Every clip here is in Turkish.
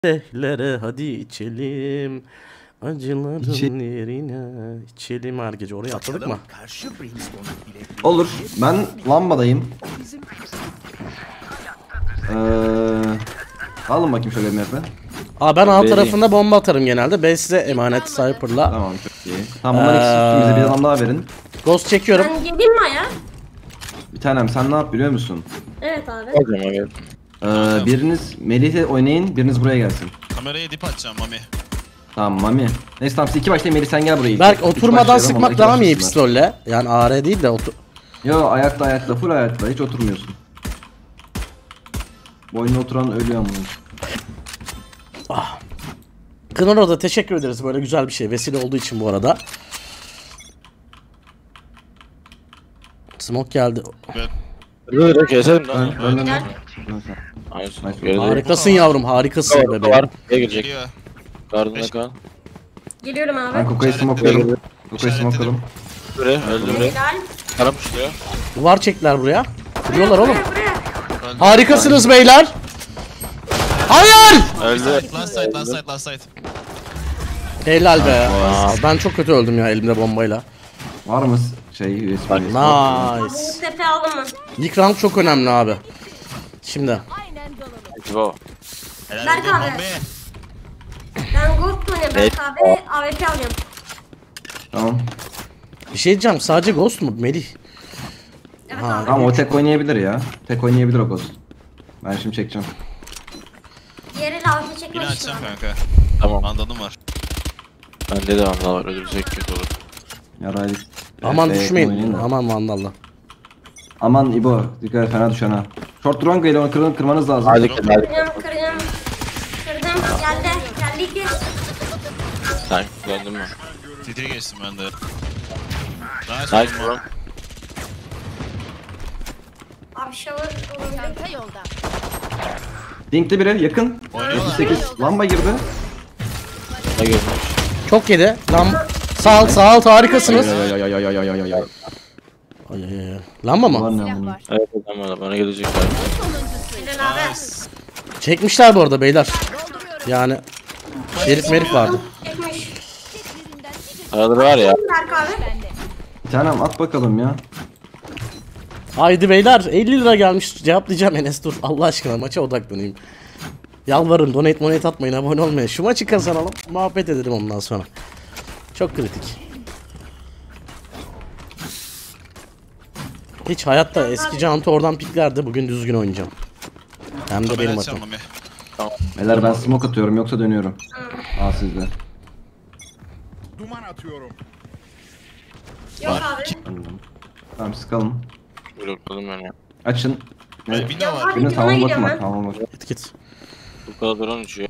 Kadehlere hadi içelim. Acıların yerine içelim her gece. Oraya atladık mı? Olur. Ben lambadayım. Alın bakayım şöyle bir map'i. Ben alt tarafında bomba atarım genelde. Ben size emanet Cypher'la. Tamam çok iyi. Tamam bunlar ikisi üstümüze bir adam daha verin. Ghost çekiyorum. Ben geleyim mi Aya? Bir tanem sen ne yap biliyor musun? Evet abi. Biriniz Melih'le oynayın, biriniz buraya gelsin. Kameraya dip atacağım Mami. Tamam Mami. Neyse tamam siz iki başlayın Melih sen gel buraya. Berk İki oturmadan başlayalım, onlar sıkmak iki daha mı iyi başlasınlar. pistolle? Yani AR değil de otur. Yo ayakta full ayakta hiç oturmuyorsun. Boynuna oturan ölüyor amına. Kınar'a da teşekkür ederiz, böyle güzel bir şey. Vesile olduğu için bu arada. Smoke geldi. Böyle keselim lan. Ön. Harikasın yavrum, harikasın bebeğim. Ne gelecek? Geliyor. Gardında kal. Geliyorum abi. Ben Koko'yu smoke'ladım. Koko'yu smoke'ladım. Buraya öldüm buraya. Helal. Karam şuraya. Duvar çektiler buraya. Vuruyorlar oğlum. Buraya. Harikasınız beyler. Hayır! Öldü. Last side. Helal be. Ben çok kötü öldüm ya elimde bombayla. Var mı şey USB? Nice. Bu tepe alın mı? İlk round çok önemli abi. Şimdi. Civo. Berk abi. Ben Ghost oynayayım Berk abi. AWP alıyorum. Tamam. Bir şey diyeceğim, sadece Ghost mu Melih? Evet Ha. abi. Tamam o tek oynayabilir ya. Tek oynayabilir o Ghost. Ben şimdi çekeceğim. Diğeri de AWP Yine çekmek için açacağım abi. kanka. Tamam. Mandalım var. Bende de vandal var. Ölürsek kötü olur. Yaraylık. Aman Evet, düşmeyin. oynayın da. Aman vandalla. Aman İbo. Dikkat et fena düşen ha. Short drone geliyor onu kırmanız lazım. Hadi hadi. Kırdım. Geldi. Geldi ki. Sen döndün mü? Titriye geçtim ben de. Nice bro. Abi shower olabilir. Dinkli biri yakın. Oynuyorlar. 78 lamba girdi. Ne görmüş? Çok yedi. Lan sağ alt harikasınız. Ay. Ay, lamba mı? Var ne amına. Evet bana gelecekler. Helal abi. Çekmişler bu arada beyler. Yani Şerif merif vardı. Çekmiş. Araları var ya. Berk abi. Bir tanem at bakalım ya. Haydi beyler, 50 lira gelmiş, cevaplayacağım Enes, dur Allah aşkına maça odaklanayım. Yalvarırım, donate atmayın, abone olmayın. Şu maçı kazanalım, muhabbet edelim ondan sonra. Çok kritik. Hiç hayatta eski Cantu oradan piklerdi, bugün düzgün oynayacağım. Hem de Kamera benim açacağım hatam. Mami. Beyler ben smoke atıyorum yoksa dönüyorum. Aa sizde. Duman atıyorum. Yok abi. Tamam sıkalım. Blokladım ben ya. Açın. Window var. Abi Birine cana tamam gidiyorum bakma ben. tamam bakma. Git. Bu kadar drone uçuyor.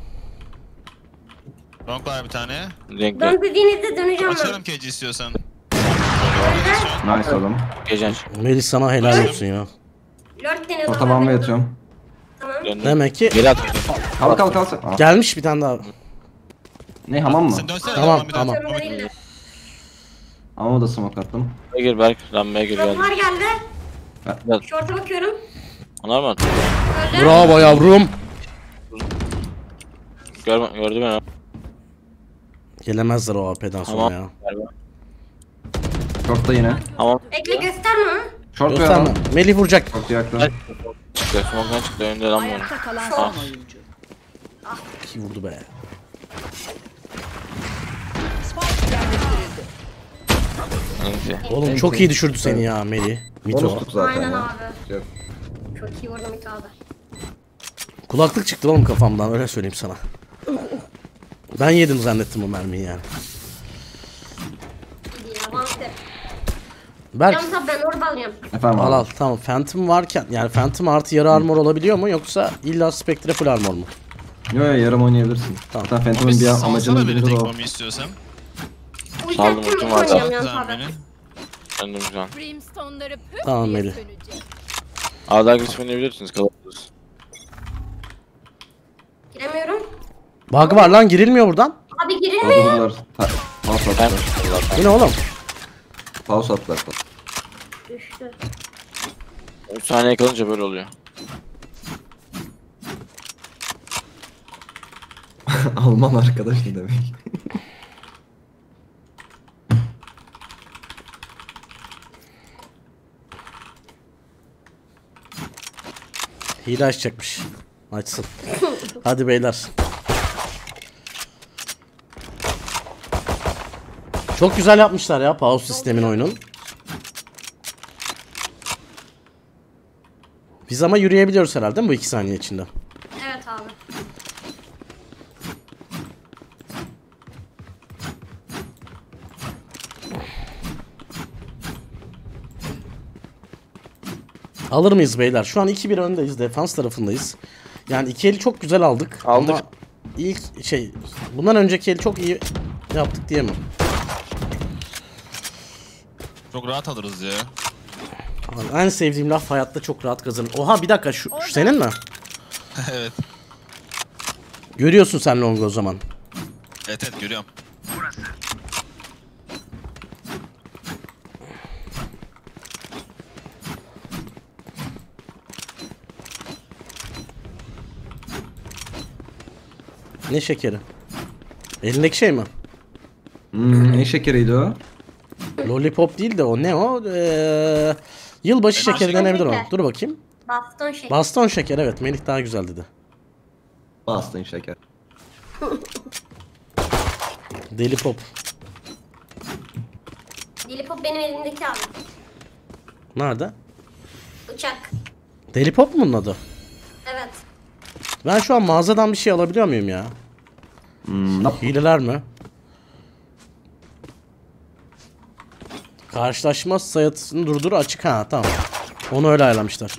Long var bir tane. Renkli. Dön dediğinizde döneceğim ben. Açarım keci istiyorsan. Nice oğlum. Gecen. Melis sana helal olsun ya. Lord deniyordum. Orta bamba yatıyorum. Tamam. Döndüm. Demek ki Geri at. Kalk. Aa, gelmiş bir tane daha. ne hamam mı? Sen dönsene. Tamam, Mami, tamam. dön. Sorun değil de. Hamama da smoke attım. Gir Berk. Lambaya gir geldi. Shortlar geldi. Evet. Short'a bakıyorum. Onlar mı? Öldü. Bravo yavrum. Gördüm ben. Gelemezler o AP'den sonra Tamam. ya. Short'ta yine. Tamam. Bekle gösterme ha. Short Gösterme. ya. Melih vuracak. Short yaktım. Çıktı. Smoke'dan çıktı. Önünde lamba var. Ayakta kalan son oyuncu. İki vurdu be. Spike yerleştirildi. Neyse. Oğlum çok iyi düşürdü seni ya Melih. Mito. Bonustuk zaten Aynen ya. abi. Yok. Çok iyi vurdum ilk abi. Kulaklık çıktı oğlum kafamdan, öyle söyleyeyim sana. Ben yedim zannettim o mermiyi yani. İyi avante. Berk Yalnız abi ben orba alıyorum. Efendim al abi. al tamam, Phantom varken yani Phantom artı yarı armor olabiliyor mu, yoksa illa Spectre full armor mu? Yo yarım oynayabilirsin. Tamam. Zaten Mami Phantom'ın bir salsana amacının beni biri de tek o. Mami istiyorsan. Saldım, Ulti ultim var oynayacağım zaten. yalnız Güzel abi. beni. Döndüm şu an. Brimstone'ları püf Tamam diye Melih. sönecek. A'da agresif oynayabilirsiniz. Kalabalığız. Giremiyorum. Bug var lan, girilmiyor buradan. Abi girilmiyor. Kaldırdılar. Paus Ben attılar. Bu ne oğlum? Paus attılar. Düştü. 3 saniye kalınca böyle oluyor. Alman arkadaş ne demek? Hile açacakmış. Açsın. Hadi beyler. Çok güzel yapmışlar ya pause sistemin oyunun. Biz ama yürüyebiliyoruz herhalde değil mi bu 2 saniye içinde? Evet abi. Alır mıyız beyler? Şu an 2-1 öndeyiz. Defans tarafındayız. Yani 2 eli çok güzel aldık. Aldık. Ama ilk şey bundan önceki eli çok iyi yaptık diyemem. Çok rahat alırız ya. Abi, en sevdiğim laf hayatta çok rahat kazanır. Oha bir dakika şu senin mi? Evet. Görüyorsun sen Long'u o zaman. Evet evet görüyorum. Ne şekeri? Elindeki şey mi? Ne şekeriydi o? Lollipop değil de o ne o? Yılbaşı şekeri denebilir o. şeker. Dur bakayım. Baston şeker. Baston şeker evet. Melih daha güzel dedi. Bastın şeker. Deli pop. Dili pop benim elimdeki abi. Nerede? Bıçak. Deli pop mu bunun adı? Evet. Ben şu an mağazadan bir şey alabiliyor muyum ya? Hileler mi? Karşılaşma sayısını durdur açık ha tamam. Onu öyle ayarlamışlar.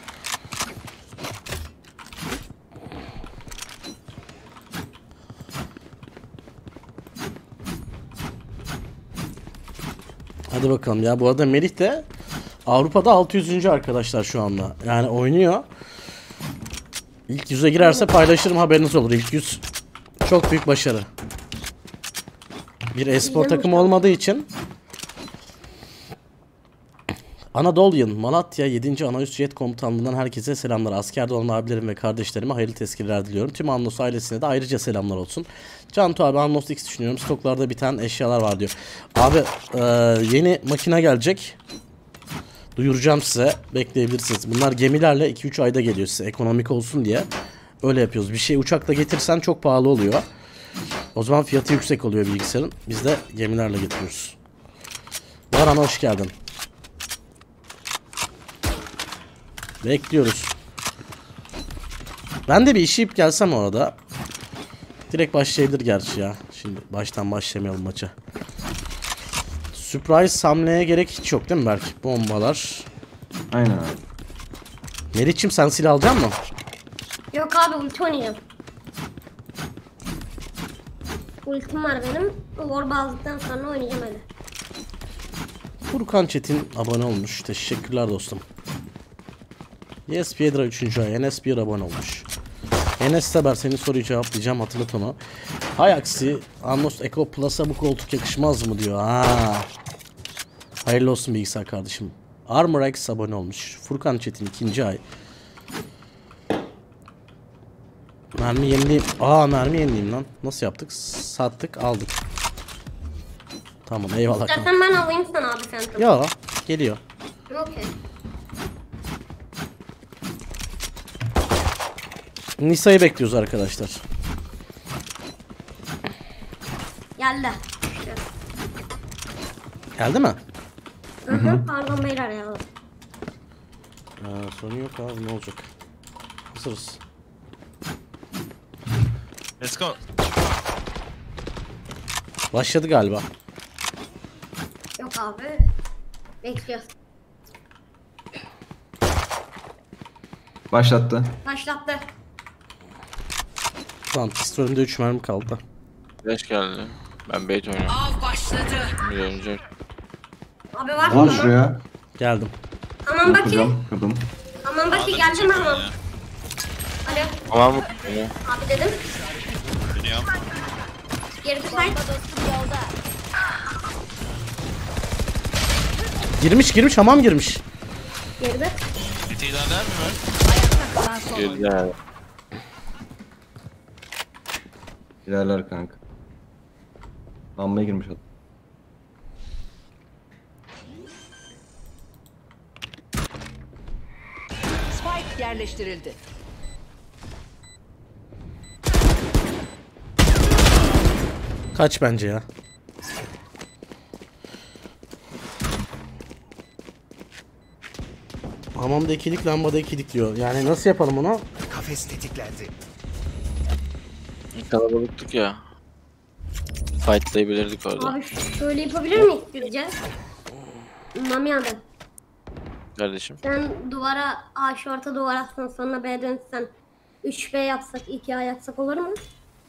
Hadi bakalım ya bu arada Melih de Avrupa'da 600. arkadaşlar şu anda. Yani oynuyor. İlk 100'e girerse paylaşırım haberiniz olur. İlk 100 çok büyük başarı. Bir espor takımı olmadığı için Anadolu'nun Malatya 7. Anaüst Jet Komutanlığı'ndan herkese selamlar. Askerde olan abilerim ve kardeşlerime hayırlı tezkereler diliyorum. Tüm Anlos ailesine de ayrıca selamlar olsun. Cantu abi Anlos X düşünüyorum. Stoklarda biten eşyalar var diyor. Abi yeni makine gelecek. Duyuracağım size. Bekleyebilirsiniz. Bunlar gemilerle 2-3 ayda geliyor size. Ekonomik olsun diye. Öyle yapıyoruz. Bir şey uçakla getirsen çok pahalı oluyor. O zaman fiyatı yüksek oluyor bilgisayarın. Biz de gemilerle getiriyoruz. Baran hoş geldin. Bekliyoruz. Ben de bir işi ip gelsem orada. Direkt başlayabilir gerçi ya. Şimdi baştan başlamayalım maça. Surprise hamleye gerek hiç yok değil mi Berk? Bombalar. Aynen abi. Melih'cim sen silah alacak mısın? Yok abi ulti oynayacağım. Ultim var benim. Orba aldıktan sonra oynayacağım öyle. Furkan Çetin abone olmuş. Teşekkürler dostum. Yes Piedra 3. ay. Enes bir abone olmuş. Enes Seber senin soruyu cevaplayacağım hatırlat onu. Hay aksi Anlos Eco Plus'a bu koltuk yakışmaz mı diyor. Ha. Hayırlı olsun bilgisayar kardeşim. Armor X abone olmuş. Furkan Çetin 2. ay. Mermi yenileyim. Mermi yenileyim lan. Nasıl yaptık? Sattık aldık. Tamam eyvallah. İstersen ben alayım sana abi Phantom. Ya geliyor. Okey. Nisa'yı bekliyoruz arkadaşlar. Geldi. Geldi mi? Hı. Pardon beyler ya. Sorun yok abi ne olacak? Hazırız. Let's go. Başladı galiba. Yok abi. Bekliyoruz. Başlattı. Başlattı. Tamam pistolümde 3 mermi kaldı. Flash geldi. Ben bait oynuyorum. Av başladı. Bir önce. Abi var Lan mı? şuraya. Geldim. Aman bakayım. Kırdım. Kırdım. Aman bakayım geldi mi ama? Alo. Tamam mı? Abi dedim. Biliyorum. Geri say. Girmiş hamam girmiş. Geride. Bir ilerler mi var? Ayakta kalan son oyuncu. Girdi. İlerler kanka. Lambaya girmiş adam. Spike yerleştirildi. Kaç bence ya. Hamamda ikilik, lambada ikilik diyor. Yani nasıl yapalım onu? Kafes tetiklendi. Kalabalıktık ya. Fightlayabilirdik orada. Abi şöyle yapabilir miyiz sizce? Mami abi. Kardeşim. Sen duvara A şorta duvar atsan sonra B dönsen 3B yapsak 2A yapsak olur mu?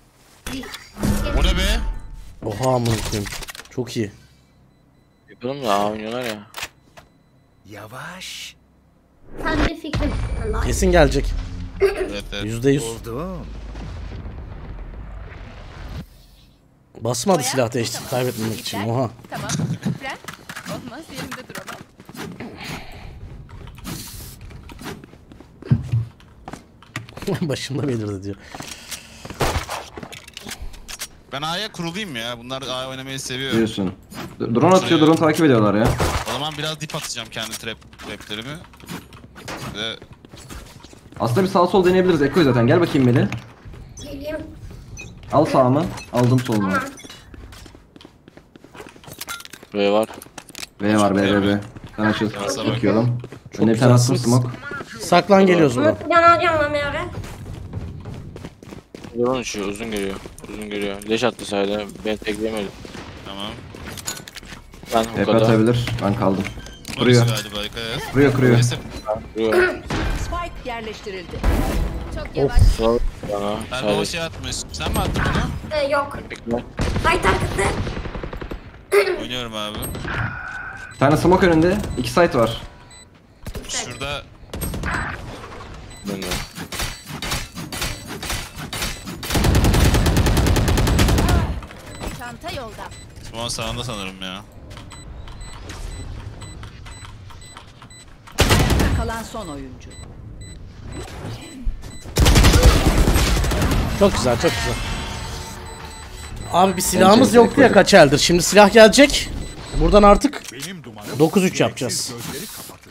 O ne be? Oha amına koyayım. Çok iyi. Yapalım da A oynuyorlar ya. Yavaş. Sen bir fikrim. Allah. Kesin gelecek. Evet evet. %100. Buldum. Basmadı silah değiştir kaybetmemek için. Oha. Tamam. Fren. Olmaz yerimde duramam. Başımda belirdi diyor. Ben A'ya kurulayım ya. Bunlar A oynamayı seviyor. Diyorsun. Drone atıyor, drone takip ediyorlar ya. O zaman biraz dip atacağım kendi traplerimi. Ve Aslında bir sağ sol deneyebiliriz. Ekko zaten. Gel bakayım Melih. Geleyim. Al sağımı. Aldım solunu. Tamam. B var. B var B. Ben açıl. Yarasa bak. Bakıyorum. Önüne bir tane attım güzelsiniz. smoke. Saklan geliyoruz buradan. Bunu plan alacağım Mami abi. Drone uçuyor. Uzun geliyor. Uzun geliyor. Leş attı sayede. Ben tekleyemedim. tamam. Ben TP hukada. atabilir. Ben kaldım. Barış Kuruyor. galiba dikkat et. Kuruyor. Neyse, Vuruyor. Spike yerleştirildi. Çok yavaş. Sıra bana. ben baba şey atmış. Sen mi attın bunu? Yok. Bekle. Fight arkası. Oynuyorum abi. Bir tane smoke önünde. 2 site var. Şurada Ben de. Çanta yolda. Smoke sağında sanırım ya. Kalan son oyuncu. Çok güzel, çok güzel. Abi bir silahımız Bence yoktu ya Ekko'da. kaç eldir. Şimdi silah gelecek. Buradan artık Benim dumanım 9-3 yapacağız. gözleri kapatır.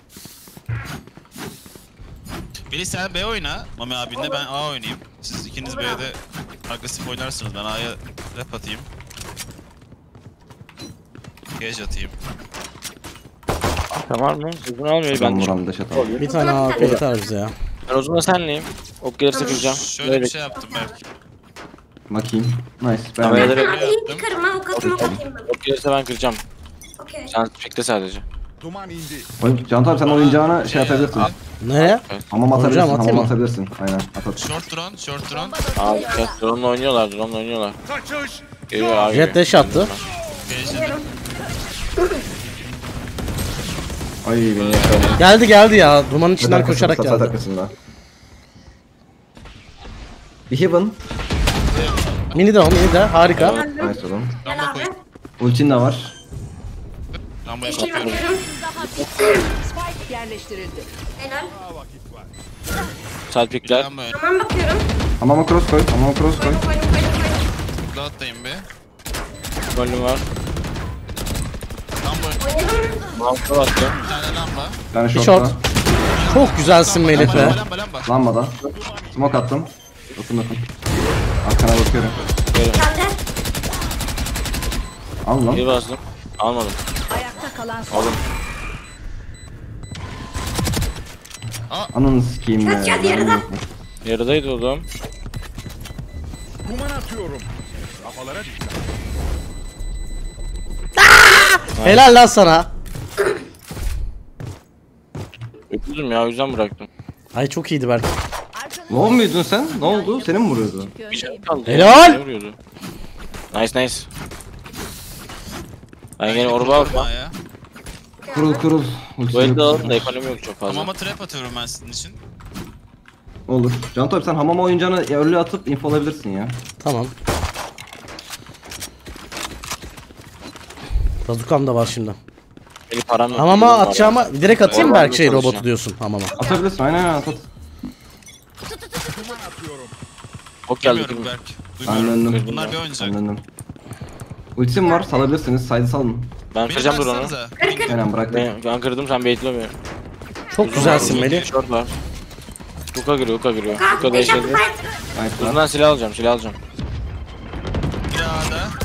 Biri sen B oyna. Mami abinle ben A oynayayım. Siz ikiniz B'de agresif oynarsınız. Ben A'ya rap atayım. Gage atayım. Tamam mı? Uzun almıyor. Ben Ben de vuram daş atalım. Bir tane AP yeter bize ya. Ben uzunla senleyim. Ok gelirse kıracağım. Şöyle bir şey yaptım belki. Bakayım. Nice. Ben Tamam, de. evet. Abi iyi kırma o katını bakayım ben. Ok gelirse ben kıracağım. Okey. Sen bekle sadece. Duman indi. Can abi sen oyuncağına şey atabilirsin. Nereye? Hamam atabilirsin. Hocam, atayım Hamam mı? atabilirsin. Aynen. At. Short drone, short drone. Abi drone'la oynuyorlar. Drone'la oynuyorlar. Kaçış. Geliyor abi. Jet dash attı. Gage'ledim. Ay beni yakaladı. Geldi ya. Dumanın içinden koşarak Sat geldi. arkasında. Bir Heaven. Mini de o, mini de. Harika. Nice oğlum. Gel Lamba abi. koy. Ultin de var. Lambaya Yeşil bakıyorum. bakıyorum. Spike yerleştirildi. Helal. Side pickler. Lambaya. Tamam bakıyorum. Hamama cross koy. Hamama cross koy. Koydum. Dağıttayım be. Golüm var. Lamba. Oynadım. Mount'a baktım. Bir tane lamba. Bir tane Bir short short. var. Çok güzelsin Melih be. Lamba. Lambada. Smoke attım. Dokun. Arkana bakıyorum. Görüm. Geldi. Al lan. Bir bastım. Almadım. Ayakta kalan son. Aldım. Ananı sikeyim be. Kaç geldi yarıda? Yarıdaydı oğlum. Duman atıyorum. Kafalara dikkat. Helal lan sana. Öpüldüm ya o yüzden bıraktım. Ay çok iyiydi belki. Low muydun sen? Ne oldu? Senin mi vuruyordu? Bir şey kaldı. Helal! Ne vuruyordu? Nice. Ben gene orba aldım. Ya. Kurul. Bu elde alalım da ekonomi yok çok fazla. Hamama trap atıyorum ben sizin için. Olur. Can abi sen hamama oyuncağını early atıp info alabilirsin ya. Tamam. Bazukam da var şimdi. Benim param yok. Hamama Var. atacağıma direkt atayım Ormanda belki şey robotu çalışacağım. diyorsun hamama. Atabilirsin. Aynen at. Duman atıyorum. Ok geldi. Bilmiyorum belki. Ben Duymuyorum. döndüm. Bunlar bir oynayacak. Ben döndüm. Ultim var, salabilirsiniz. Saydı salın. Ben Beni kıracağım dur onu. bıraksanıza. Aynen bıraktık. Ben kırdım sen baitle beni. Çok güzelsin Melih. Short var. Hook'a giriyor. Hook'a Kanka değiştirdi. eşat fight. Nice lan. Uzundan silah alacağım. Bir daha da.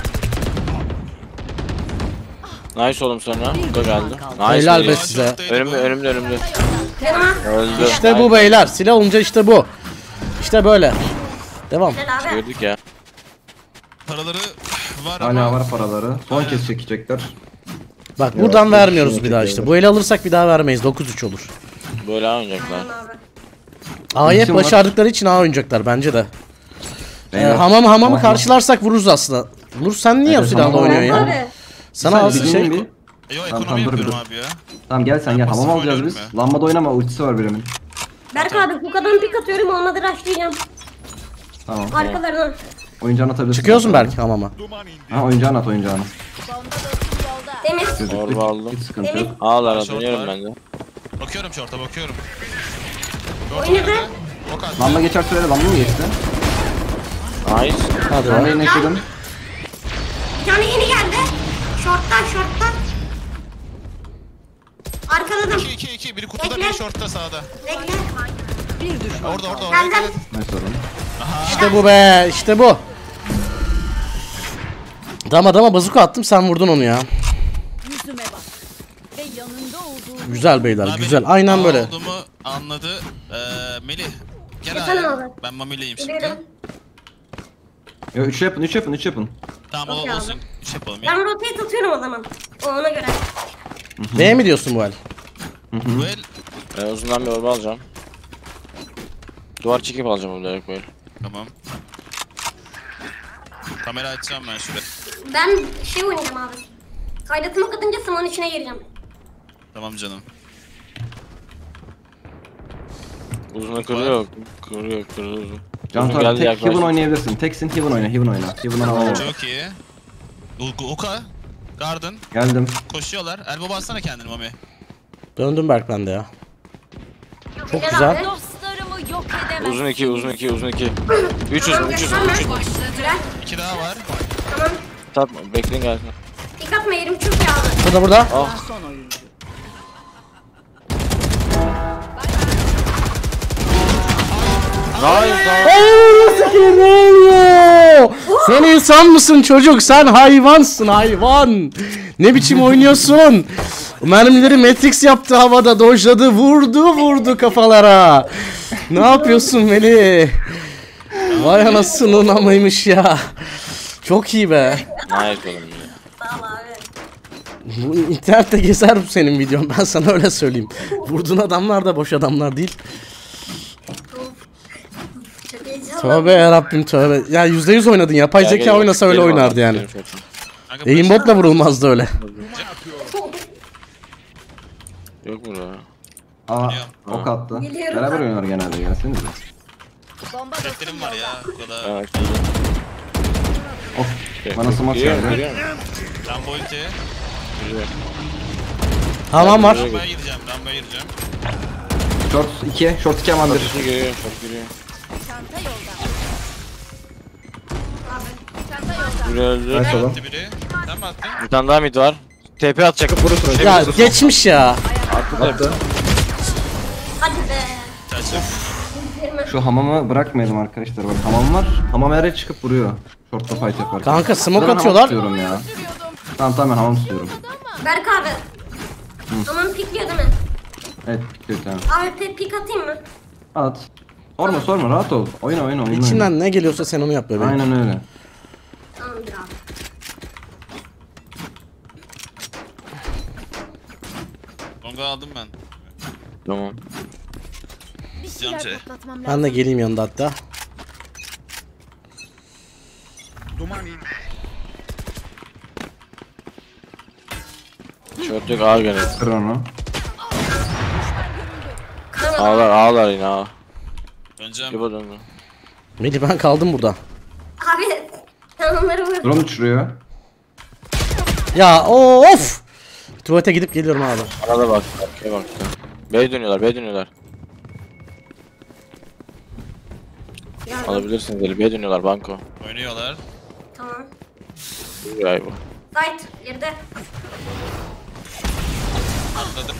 Nice oğlum sonra. Hook'a geldi. Nice. Helal be Melih. size. Önümde. Canıma. Öldü. İşte bu beyler. Silah olunca işte bu. İşte böyle. Devam. Helal abi. Gördük ya. Paraları var ama. Hala var paraları. Son kez çekecekler. Bak buradan vermiyoruz bir daha işte. Bu eli alırsak bir daha vermeyiz. 9-3 olur. Böyle oynayacaklar. Abi. A'yı hep İşim var. başardıkları için A oynayacaklar bence de. Evet. Hamamı Tamam. karşılarsak vururuz aslında. Nur sen niye o Evet, silahla hamam oynuyorsun ya? Abi. Sana az Bir şey. dinle bir. Yo Tamam, ekonomi dur, yapıyorum dur. abi ya. Tamam gel sen gel. Ben Hamam pasif alacağız biz. oynuyorum Lambada oynama, ultisi var birimin. Berk abi Huka'dan pik atıyorum olmadı rushlayacağım. Tamam. Arkalarına. Oyuncağını atabilirsin. Çıkıyorsun belki hamama. Duman indi. Ha oyuncağını at oyuncağını. Temiz. Gözüktük. Orba aldım. Hiç sıkıntı yok. Ağlar Short dönüyorum var. ben de. Bakıyorum short'a bakıyorum. Oynadı. Ok attı. Lamba geçer sürede lamba mı geçti? Nice. Hadi Ben de be. yine yaşadım. Bir tane yeni geldi. Short'tan. Arkaladım. 2. Biri kutuda Bekle. biri short'ta sağda. Bekle. Bir düşman. Orada. Geldim. Ne sorun? İşte bu be. İşte bu. Adama bazuka attım sen vurdun onu ya. Yüzüme bak. Ve yanında olduğum Güzel beyler Abi, güzel. Aynen A böyle. olduğumu anladı. Melih. Gel Efendim A'ya. abi. Ben Mami'leyim şimdi. Biliyorum. Yo 3 yapın 3 yapın 3 yapın. Tamam Okey olsun. abi. Şey yapalım ya. Ben rotate atıyorum o zaman. Ona göre. B mi diyorsun bu el? Bu el. Uzundan bir orba alacağım. Duvar çekip alacağım onu direkt böyle. Tamam. Kamera açacağım ben şuraya. Ben şey oynayacağım abi. Kaydatıma katınca sımon içine gireceğim. Tamam canım. Uzuna kırıyor. Kırıyor uzun. Can Uzun Tar geldi tek yaklaştı. Heaven oynayabilirsin. Teksin Heaven oyna Heaven oyna. Heaven'dan alalım. Çok iyi. Uka. Garden. Geldim. Koşuyorlar. Elbow bassana kendini Mami. Döndüm Berk ben de ya. Çok Helal güzel. abi. dostlarımı yok edemez. Uzun 2. 3 uzun. Tamam, gösterme. Güzel. 2 daha var. Tamam. Tatma bekleyin gelsin. Pik atma yerim çok iyi abi. Burada burada. Kalan son oyuncu. Ne oluyor? Sen insan mısın çocuk? Sen hayvansın hayvan. Ne biçim oynuyorsun? Mermileri Matrix yaptı havada dojladı vurdu kafalara. Ne yapıyorsun Melih? Vay anasının amıymış ya. Çok iyi be. Nice oğlum. Sağ ol abi. Bu internette gezer bu senin videon ben sana öyle söyleyeyim. Vurduğun adamlar da boş adamlar değil. Çok heyecanlı. Tövbe yarabbim tövbe. Ya %100 oynadın yapay Gel, zeka gel, oynasa öyle gel, oynardı gel, yani. gel, short'un. Kanka, Aimbot'la vurulmazdı öyle. Yok mu ya? Aa ok attı. Geliyorum Beraber ben. oynuyorlar genelde gelsenize. Bomba Defterim var ya. Bu kadar. Evet. Of bana smoke geldi. Rambo ulti. Hamam var. Rambo'ya gideceğim. Rambo'ya gideceğim. Short 2, short 2 amandır. Short giriyor. çanta yolda. Biri öldü. Nice oğlum. Attı biri. Sen mi attın? Bir tane daha mid var. TP atacak. Vurursun. Ya geçmiş ya. Attı. Hadi be. Çarşı. Şu hamamı bırakmayalım arkadaşlar. Bak hamam var. Hamam her yere çıkıp vuruyor. Short'ta fight yaparken. Kanka smoke Ben hamam atıyorlar. tutuyorum ya. Tamam ben hamam tutuyorum. Berk abi. Tamam pikliyor değil mi? Evet tutuyor tamam. Abi pik atayım mı? At. Sorma rahat ol. Oyna. İçinden ne geliyorsa sen onu yap bebeğim. Aynen öyle. Tamamdır abi. Longa aldım ben. Tamam. Camcı. Ben de geleyim yanında hatta. Duman indi. Short yok ağır gene. Kır onu. Ağlar yine ağa. Döneceğim. Yuba döndü. Melih ben kaldım burada. Abi sen onları vur. Drone uçuruyor. Ya of. Tuvalete gidip geliyorum abi. Arada bak. Arkaya bak. B dönüyorlar. Alabilirsiniz eli. B dönüyorlar banko. Oynuyorlar. Tamam. Galiba. Sait geride. Atladım.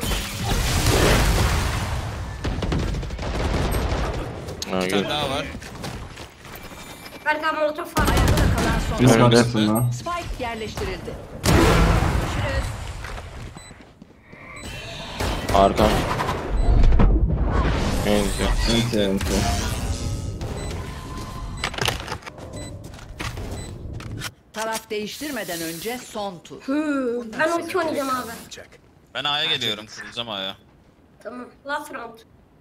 Ha, Bir gel. tane daha var. Berk abi molotof var. Ayakta kalan son. Biz Önde. karşısında. Spike yerleştirildi. Arkam. Neyse. Enti. Taraf değiştirmeden önce son tur. Ben ulti oynayacağım abi. Ben A'ya geliyorum. Kurulacağım A'ya. Tamam. Last round.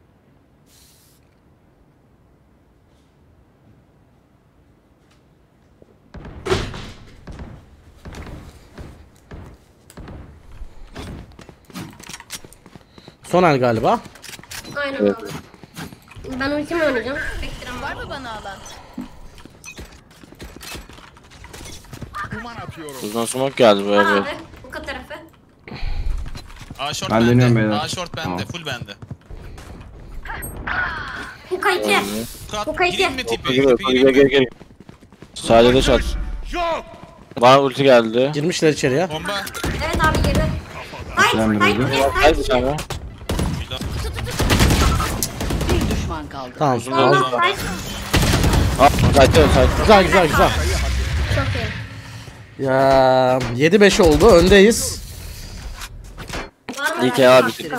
Son el galiba. Aynen abi. Ben ultimi oynayacağım. Beklerim var mı? Bana alan. Duman atıyorum. Uzun smoke geldi böyle. Abi bu tarafı. A short Ben bende. dönüyorum beyler. A short bende. Tamam. Full bende. Huka 2. Kat, Bu kayıt gireyim mi ya. tipi? Gel Tipi gireyim gel mi? gel. Sadece şat. Yok. Bana ulti geldi. Girmişler içeriye. Bomba. Evet abi geride. Sait. Ben Sait. böyle. Gel bir tane. Bir düşman kaldı. Tamam. Uzun Al. da. Sait. Kayıtta kayıtta. Güzel güzel güzel. Çok iyi. Ya 7-5 oldu. Öndeyiz. Var mı? İyi ki Berk abi. abi?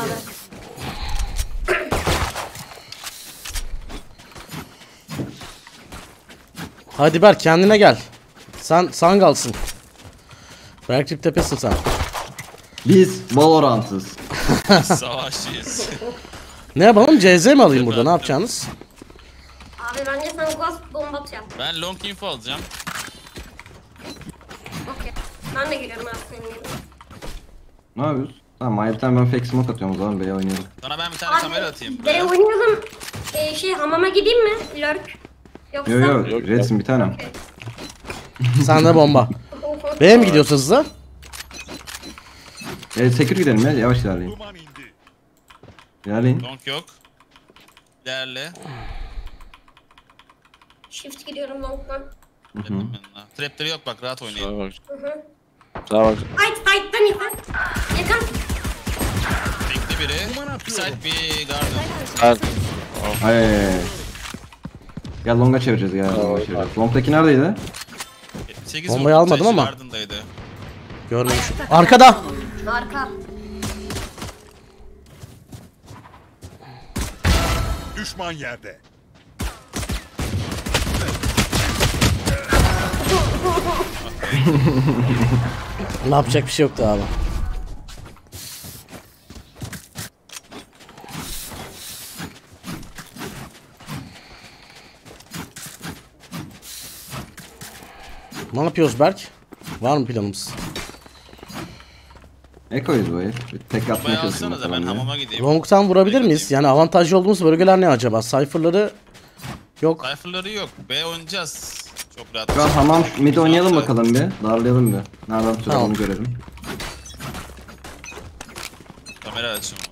Hadi Berk kendine gel. Sen Sangal'sın. Berk tepesin sen. Biz Valorant'ız. Savaşçıyız. Ne yapalım? CZ mi alayım burada? Ne yapacaksınız? Abi bence sen ghost bomba yap. Ben long info alacağım. Okey. Ben de giriyorum abi senin gibi. Ne yapıyoruz? Tamam Mayip'ten ben fake smoke atıyorum o zaman B'ye oynayalım. Sana ben bir tane kamera atayım. Dere oynayalım. Hamama gideyim mi? Lurk. Yoksa... Yo yo Yok, Redsin bir tanem. Sen de bomba. B'ye mi gidiyoruz hızlı? Sekür gidelim ya yavaş ilerleyin. Duman indi. İlerleyin. Long yok. İlerle. Shift gidiyorum long'dan. Yanına. Trapleri yok bak rahat oynayın. Sağa bak. Hı hı. Sağa bak. Side'dan yakın. Yakın. Bekli biri. Bir side bir garden. Gel. Ay. Gel longa çevireceğiz gel longa çevireceğiz. Long'daki neredeydi? 8 Bombayı almadım ama. Garden'daydı. Görmemişim. Arkada. Arka. Düşman yerde. Ne yapacak bir şey yoktu abi. Ne yapıyoruz Berk? Var mı planımız? Eko'yuz bu herif. Bir tek atmaya Bombayı çalışıyorum alsanıza ben bakalım ya. hamama gideyim. Long'tan vurabilir miyiz? Yani avantajlı olduğumuz bölgeler ne acaba? Cypher'ları yok. Cypher'ları yok. B oynayacağız. Çok rahat. Şu an hamam mid oynayalım bakalım bir. Darlayalım bir. Nereden tutar Tamam. onu görelim. Kamera açayım.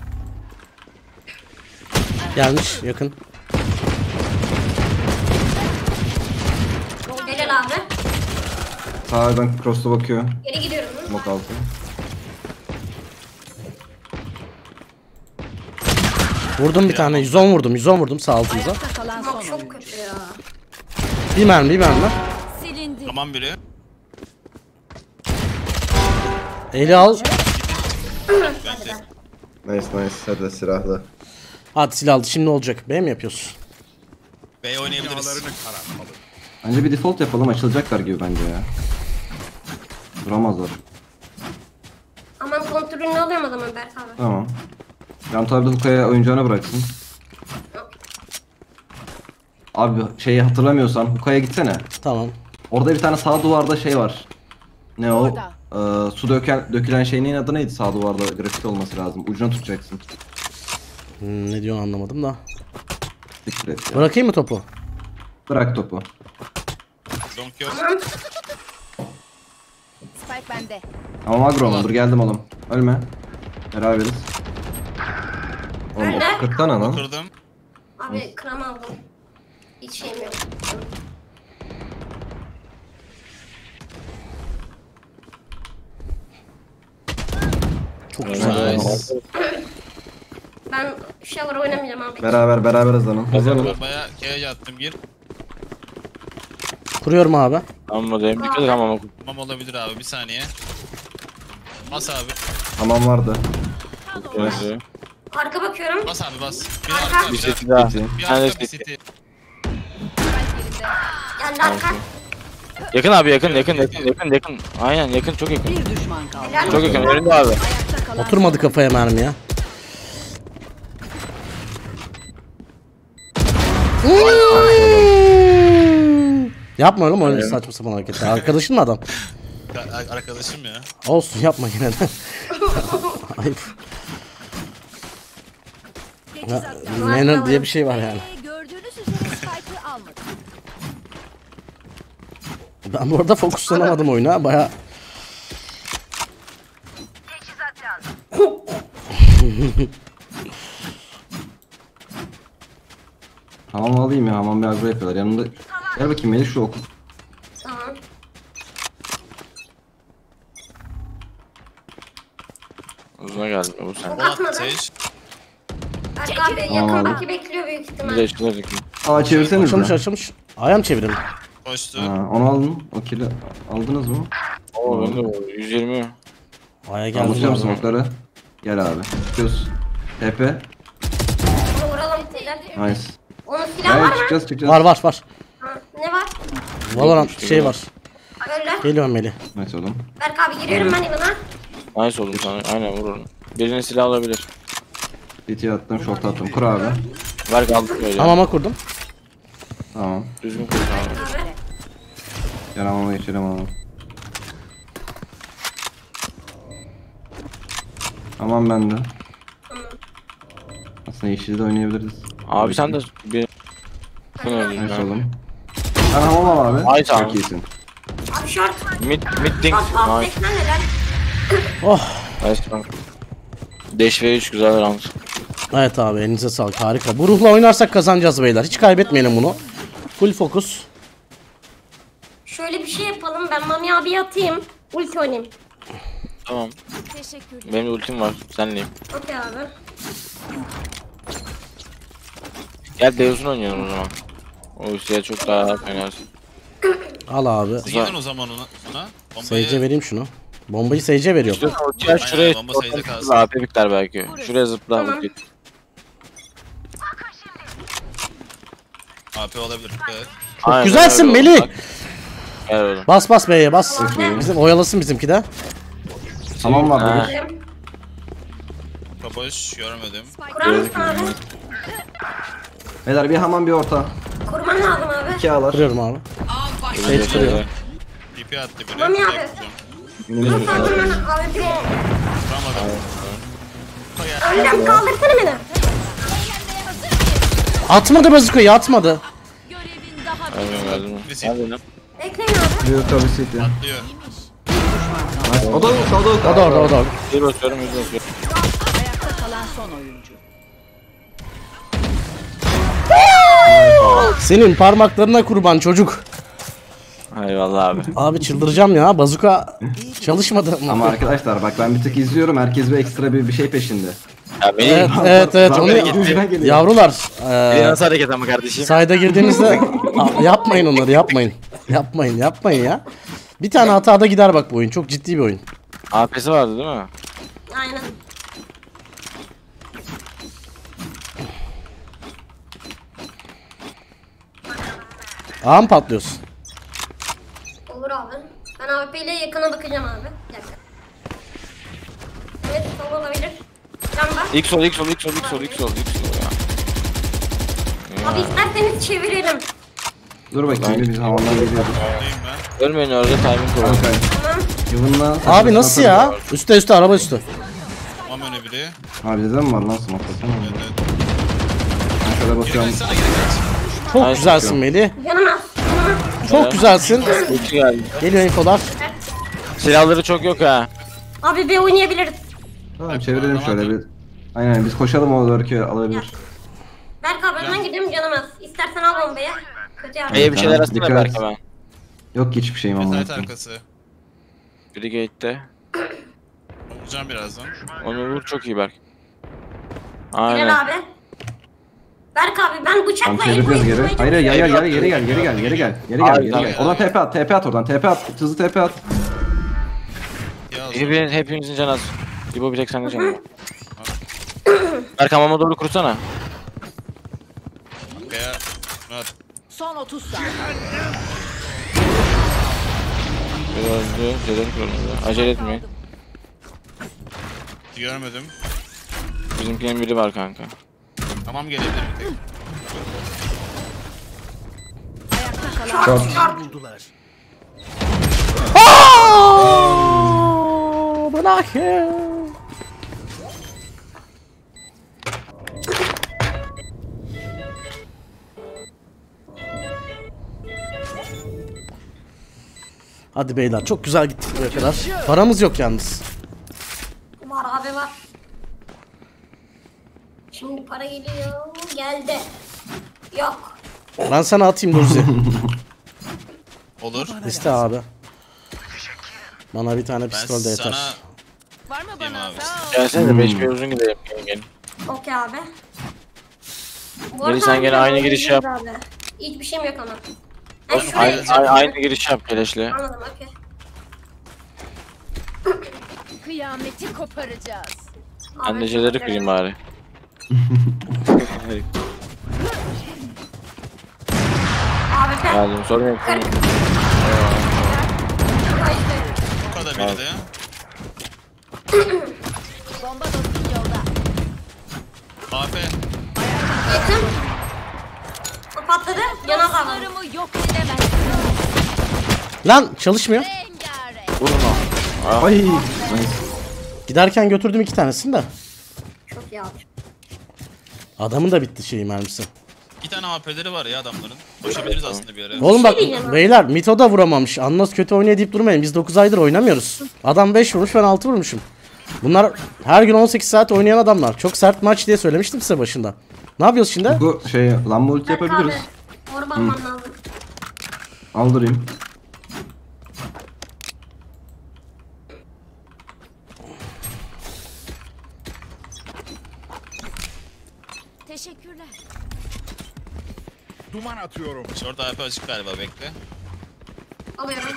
Gelmiş yakın. Helal abi. Sağdan cross'ta bakıyor. Geri gidiyorum. Smoke altı. Vurdum bir tane. 110 vurdum. 110 vurdum sağ altımıza. Ayakta kalan Bak son çok oyuncu. kötü ya. Bir mermi bir mermi. Silindi. Tamam biri. Eli al. Bence. Nice nice hadi silahlı. Hadi silah aldı. Şimdi olacak. B mi yapıyoruz? B oynayabiliriz. Dünyalarını karartmalı. Bence bir default yapalım açılacaklar gibi bence ya. Duramazlar. Aman kontrolünü alıyorum adamın Berk abi. Tamam. Can tabi de Huka'ya oyuncağına bıraksın. Abi şeyi hatırlamıyorsan Huka'ya gitsene. Tamam. Orada bir tane sağ duvarda şey var. Ne o? Orada. Su dökülen şeyin adı neydi sağ duvarda grafik olması lazım. Ucuna tutacaksın. Ne diyorsun anlamadım da. Dikkat et ya. Bırakayım mı topu? Bırak topu. Long yok. Spike bende. Ama agro dur geldim oğlum. Ölme. Beraberiz. Oğlum Öyle. 40 tane lan. Kırdım. Abi kram aldım. Hiç şeyim yok. Çok güzel. Nice. Ben shower oynamayacağım abi. Beraber hızlanın. Hızlanın. Bombaya K'ye attım gir. Kuruyorum abi. Hamamdayım. Dikkat et hamama. Tamam olabilir abi bir saniye. Bas abi. Hamam vardı. Neyse. Arka bakıyorum. Bas abi bas. Bir Arka. arka Bir bir seti daha. Bitti. Bir Bir tane arka bir seti. city. Geldi arka. Yakın abi yakın. Aynen yakın çok yakın. Bir düşman kaldı. Helal. Çok yakın önünde abi. Ayakta kalan Oturmadı kafaya mermi ya. Yapma oğlum öyle saçma sapan hareketler. Arkadaşın mı adam? Arkadaşım ya. Olsun yapma yine de. Ayıp. Manner diye bir şey var yani. gördüğünüz üzere Spike'ı almadı. Ben bu arada fokuslanamadım oyuna. Baya Hamam alayım ya. Hamam bir agro yapıyorlar. Yanımda. Gel bakayım Melih şu oku. Tamam. Uzuna geldi bu sen. Atmadı. Sage. Berk abi yakın baki bekliyor büyük Bir de ihtimal. çıkacak. Aa çevirseniz açılmış mi? açılmış. Ayağım çevirin. Koştu. Ha, onu aldın. O kill'i aldınız mı? Oo ben de o 120. Aya geldi. Alacağım lazım. smoke'ları. Gel abi. Çıkıyoruz. TP. Bunu vuralım sizler. Nice. Onun silahı var Gel mı? çıkacağız. Var. Ha, ne var? Valorant şey var. Öyle. Geliyorum Melih. Nice oğlum. Berk abi giriyorum ben yanına. Nice oldu sana. Aynen vur onu. Birinin silah alabilir. CT'ye attım, short attım. Kur abi. Ver kaldı böyle. Hamama kurdum. Tamam. Düzgün kur abi. Abi. Gel hamama geçelim hamama. Tamam bende. Aslında yeşili de oynayabiliriz. Abi sen de bir... Sen Nice öyle. oğlum. Sen hamam al abi. Ay, tamam. Çok iyisin. Abi short. Mid ding. Bas bas Nice. beklen neler. Oh. Nice tamam. Dash ve 3 güzel round. Evet abi elinize sağlık harika. Bu ruhla oynarsak kazanacağız beyler. Hiç kaybetmeyelim bunu. Full fokus. Şöyle bir şey yapalım. Ben Mami abiye atayım. Ulti oynayayım. Tamam. Teşekkürler. Benim de ultim var. Senleyim. Okey abi. Gel Deus'un oynayalım o zaman. O üstüye çok daha rahat oynarsın. Al abi. Siz gidin o zaman ona. Sage'e vereyim şunu. Bombayı Sage'e veriyorum. İşte ultiye şuraya bomba sayıda kalsın. AP biter belki. Şuraya zıpla Tamam. ulti. AP olabilir. Evet. Aynen güzelsin öyle Melih. oldu. Gel oğlum. Bas B'ye bas. Bizim oyalasın bizimki de. Hamam var Ha. burada. Kaboş görmedim. Kurar mısın abi? Beyler bir hamam bir orta. Kurman lazım abi. 2 ağlar. Kuruyorum abi. Sage kırıyor. TP attı biri. Mami abi. Yine Kurman abi. Vuramadım. Önden kaldırsana beni. Atmadı bazukayı atmadı. Görevin daha bir Aynen geldim. Birisi Hadi lan. Bekleyin abi. Blue tabi city. diyor. Nice. O da yok, o da yok. O da orada o da orada. Bir basıyorum, bir basıyorum. ayakta kalan son oyuncu. Senin parmaklarına kurban çocuk. Eyvallah abi. Abi çıldıracağım ya. Bazuka çalışmadı. Ama arkadaşlar bak ben bir tık izliyorum. Herkes bir ekstra bir şey peşinde. Ya Evet benim evet Zaten onu ucuna geliyor. yavrular. nasıl hareket ama kardeşim? Sayda girdiğinizde yapmayın onları yapmayın. Yapmayın ya. Bir tane hatada gider bak bu oyun. Çok ciddi bir oyun. AP'si vardı değil mi? Aynen. Ağa mı patlıyorsun? Olur abi. Ben AWP ile yakına bakacağım abi. Bir dakika. Evet sol olabilir. Can var. İlk sol ya. Abi isterseniz çevirelim. Dur bakayım biz hamamdan geliyoruz. Buradayım ben. Ölmeyin orada timing koyun. Kanka. Tamam. Yılınla. Abi nasıl ya? Üste araba üstü. Tamam öne biri. Abi bizde mi var lan smoke? Baksana. Evet, evet. Ben şöyle Geri bakıyorum. kaçsana geri kaç. Çok Ay, güzelsin çok Melih. Canım az. Çok güzelsin. Ulti geldi. Geliyor infolar. Silahları çok yok ha. Abi bir oynayabiliriz. Tamam çevirelim şöyle bir. Aynen biz koşalım o Lurk'ü alabilir. Berk abi önden gidiyorum canım az. İstersen al bombayı. Kötü yardım. Bir şeyler aslında dikkat belki et. ben. Yok ki hiçbir şeyim ama. Site arkası. Biri gate'de. Vuracağım birazdan. Onu vur çok iyi Berk. Bilal Aynen. abi. Berk abi ben Tam bıçakla çevireceğiz geri. vurmaya Hayır geri çalışıyorum. gel geri gel geri gel geri gel geri Abi, gel. tamam. Oradan TP at oradan TP at. Hızlı TP at. Yaz. Hepimizin canı az. İbo bir tek senin canın var. Berk hamama doğru kursana. Arkaya. Murat. Son 30 saniye. Öldü. Cedel kuruldu. Acele etmeyin. Görmedim. Bizimkinin biri var kanka. Tamam gelebilir bir tek. Ayakta kalan Bırak ya. Hadi beyler çok güzel gittik buraya kadar. Paramız yok yalnız. Var abi var. Şimdi para geliyor. Geldi. Yok. Ben sana atayım Durzi. Olur. İste abi. Bana bir tane Ben pistol de yeter. sana var mı diyeyim bana? abi. Sağ ol. Gelsene de 5 bir uzun gidelim. Gelin. Okey abi. Bu Melih, arada sen abi gene ben aynı girişi yap. abi. Hiçbir şeyim yok ama. Olsun, şuraya aynı giriş yap keleşle. Anladım okey. Kıyameti koparacağız. Ben Abi, de şeyleri çok kırayım güzel. bari. Abi ben Geldim sorun yok. bu kadar biri de ya. Bomba dostum yolda. AP. yakın. O patladı. Yana da var. Dostlarımı yok edemez. Lan çalışmıyor. Rengarenk. Vurun o. Ay. Nice. Giderken götürdüm 2 tanesini de. Çok iyi abi. Adamın da bitti şeyi mermisi. 2 tane AP'leri var ya adamların. Koşabiliriz aslında bir ara. Oğlum bak diyeceğim abi. beyler Mito da vuramamış. Anlas kötü oynuyor deyip durmayın. Biz 9 aydır oynamıyoruz. Adam 5 vurmuş ben 6 vurmuşum. Bunlar her gün 18 saat oynayan adamlar. Çok sert maç diye söylemiştim size başında. Ne yapıyoruz şimdi? Bu şey lamba ulti Berk yapabiliriz. abi. Orba alman lazım. Aldırayım. Teşekkürler. Duman atıyorum. Short AP açık galiba bekle. Alıyorum.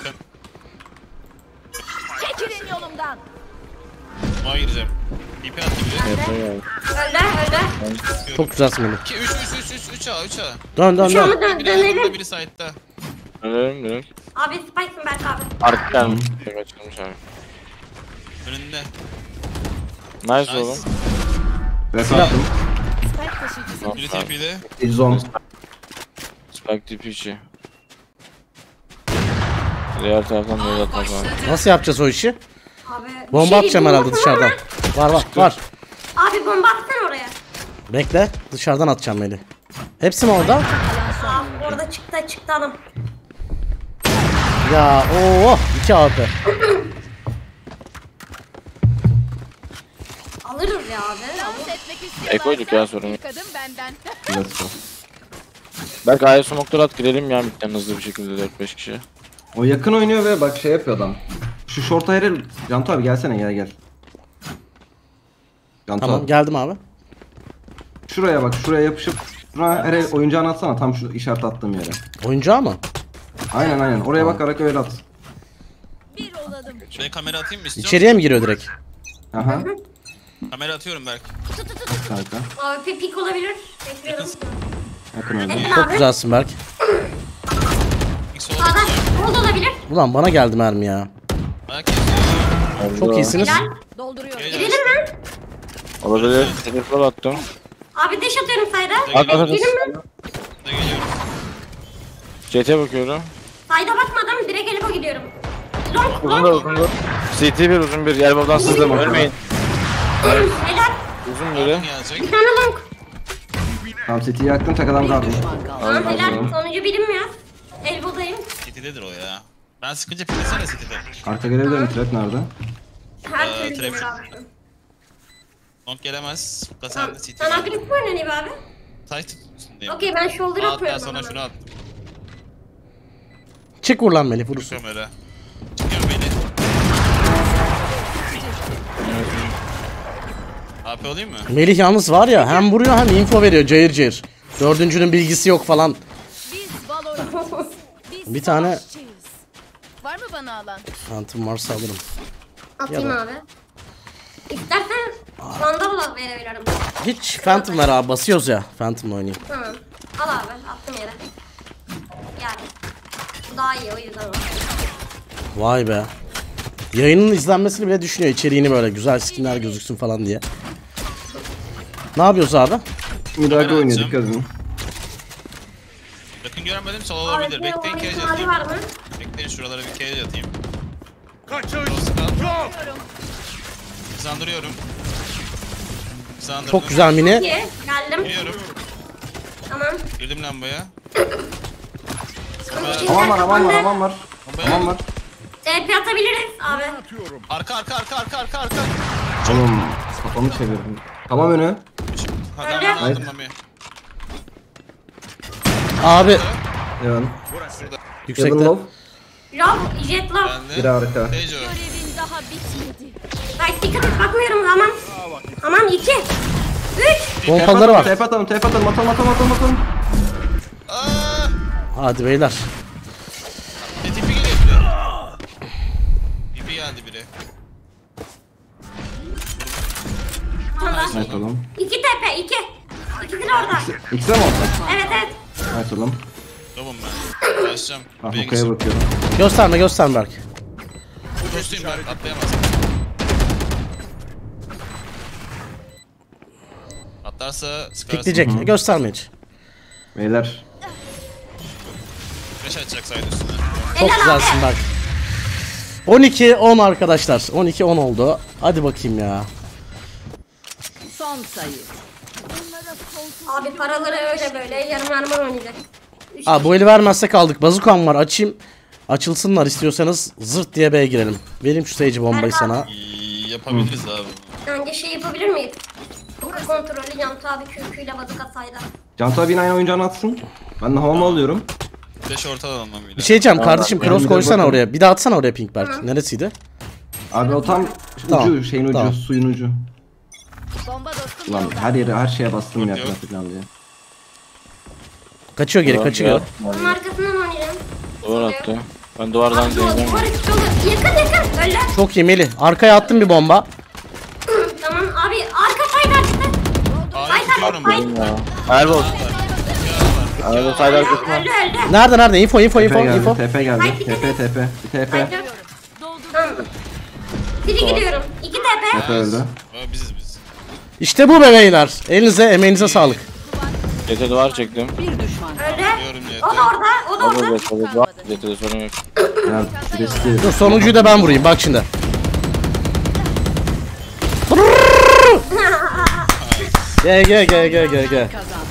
Çekilin yolumdan. Ona gireceğim. İP attı biri. Öldü. Öldü. Çok güzelsin Melih. 2 3 A 3 A. Dön dön Şu dön. an Biri dönelim. altında biri side'da. Dönelim direkt. Abi spike'sın Berk abi. Ark gelmiş. Açılmış abi. Önünde. Nice oğlum. Nice. Res attım. Spike taşıyıcısı. Biri TP'de. İzon. Spike tipi içi. Diğer taraftan da yol atmak var. Nasıl yapacağız o işi? Abi. Bomba şey atacağım diyeyim, herhalde dışarıdan. Var. Abi bomba atsana oraya. Bekle. Dışarıdan atacağım Melih. Hepsi mi orada? Abi orada çıktı adam. Ya ooo 2 AP. Alırız ya abi. Dans etmek istiyorlarsa koyduk ya, sorun yok. ilk adım benden. Let's go. Belki A'ya smoke'ları at girelim ya midden hızlı bir şekilde 4-5 kişi. O yakın oynuyor ve bak şey yapıyor adam. Şu short'a herel. Cantu abi gelsene gel. Cantu Tamam abi. geldim abi. Şuraya bak şuraya yapışıp. Şuraya herel oyuncağını atsana tam şu işaret attığım yere. Oyuncağı mı? Aynen. Oraya bakarak öyle at. Bir olalım. Şuraya kamera atayım mı istiyorsun? İçeriye mi giriyor direkt? Aha. Kamera atıyorum belki. Kanka. Abi pik olabilir. Bekliyorum. Yakın oynuyor. Edin Çok abi. güzelsin Berk. İlk sola Sağdan. bakıyorum. O da olabilir. Ulan bana geldi mermi ya. Belki. Çok iyisiniz. Helal. Dolduruyorum. Gidelim mi? Olabilir. Telefon attım. Abi deş atıyorum sayda. At at at. Gidelim mi? Da geliyorum. CT'ye bakıyorum. Sayda bakmadan direkt elime gidiyorum. Long Uzun da uzun da. CT bir uzun bir. Elbow'dan sızlama. Ölmeyin. Helal. Uzun biri. Gelecek. Bir tane long. Tamam City'yi yaktım tek adam kaldı. Tamam helal. Sonuncu bilinmiyor. Elbow'dayım. City'dedir o ya. Ben sıkınca piklesene City'de. Arka gelebilirim trap nerede? Her Ee, türlü trafik. gelir abi. Long gelemez. Tamam. Kasarlı City. Sen agresif mi oynanayım abi? Tight üstündeyim. Okey ben shoulder Hatta atıyorum. sana adama. şunu at. Çık vur lan Melih vurursun. Kamera. Çıkıyorum beni. AP olayım mı? Melih yalnız var ya hem vuruyor hem info veriyor cayır cayır. Dördüncünün bilgisi yok falan. Biz Valorant'ız. Biz Bir tane- savaşçıyız. Var mı bana alan? Phantom varsa alırım. Atayım Ya abi. İstersen Vandal'la verebilirim. Hiç Phantom ver abi, basıyoruz ya. Phantom'la oynayayım. Tamam. Al abi attım yere. Yani. Bu daha iyi o yüzden o. Vay be. Yayının izlenmesini bile düşünüyor, içeriğini böyle güzel skinler gözüksün falan diye. Ne yapıyoruz abi? Mirage oynuyor dikkat edin. Yakın göremedim sol Abi olabilir. Bekleyin bir cage ihtimali atayım. var mı? Bekleyin şuralara bir cage atayım. Kaçış. Yok. Hızlandırıyorum. Hızlandırdım. Çok güzel mini. İyi. Geldim. Giriyorum. Tamam. Girdim lambaya. Aman var aman var aman var. Aman var. TP atabiliriz abi. Atıyorum. Arka. Oğlum kafamı çevirdim. Tamam önü. Hadi Öyle. aldım Mami. Abi Yan. Burası. Yadın yüksekte. low. Love, jet love. Bende. Biri arka. Tejo. Görevin daha bitmedi. Bak dikkat et bakmıyorum aman. Aman 2. 3. Pompaları var. TP atalım atalım atalım. Aaaa. Hadi beyler. Tipi geliyor biri. Tipi geldi biri. Evet oğlum. 2 TP 2. İkisi de orada. İkisi de mi oldu? Evet evet. Evet oğlum. Tamam ben. Başlayacağım. Ah Buraya Oka'ya geçeceğim. bakıyorum. Gösterme Berk. Koştayım ben. Atlayamaz. Atlarsa sıkarsın. Pikleyecek. Gösterme hiç. Beyler. Beş atacak saydı üstüne. Çok Helal güzelsin Berk. 12-10 arkadaşlar. 12-10 oldu. Hadi bakayım ya. Son sayı. Abi paraları öyle böyle yarım yarım oynayacak. Aa, bu eli vermezsek aldık. Bazukam var, açayım. Açılsınlar istiyorsanız zırt diye B'ye girelim. Vereyim şu seyirci bombayı sana. Yapabiliriz abi. Bence şey yapabilir miyiz? Bu kontrolü Yant abi kürküyle badık atsaydı. Cantu abinin aynı oyuncağını atsın. Ben de havamı alıyorum. 5 orta alalım bir Bir de. şey diyeceğim kardeşim, ben cross bir de koysana bakayım. oraya. Bir daha atsana oraya Pink Berk. Neresiydi? Abi o tam Tamam, ucu şeyin ucu tamam. suyun ucu. Bomba dostum Ulan yolda. her yere her şeye bastım ya Yok. falan diye. Kaçıyor geri, kaçıyor. Onun arkasından oynayalım. Duvar attı. Ben duvardan Abi duvar deneyeceğim. yakın öyle. Çok iyi Melih. Arkaya attım bir bomba. Tamam abi arka saydı açtı. A'yı tutuyorum ben. Ya. Elbow. Elbow side arkasına. Öldü. Nerede? Info. TP geldi. TP Hayır, geldi. bir TP. Bir TP. Tamam. Biri gidiyorum. 2 TP. TP öldü. Aa, biziz biz. İşte bu be beyler. Elinize, emeğinize sağlık. CT duvar çektim. Bir düşman. Öldü. Diyorum O da orada. O da Orada orada. CT duvar. CT'de sorun yok. Ya riskli. Dur, sonuncuyu da ben vurayım. Bak şimdi. G.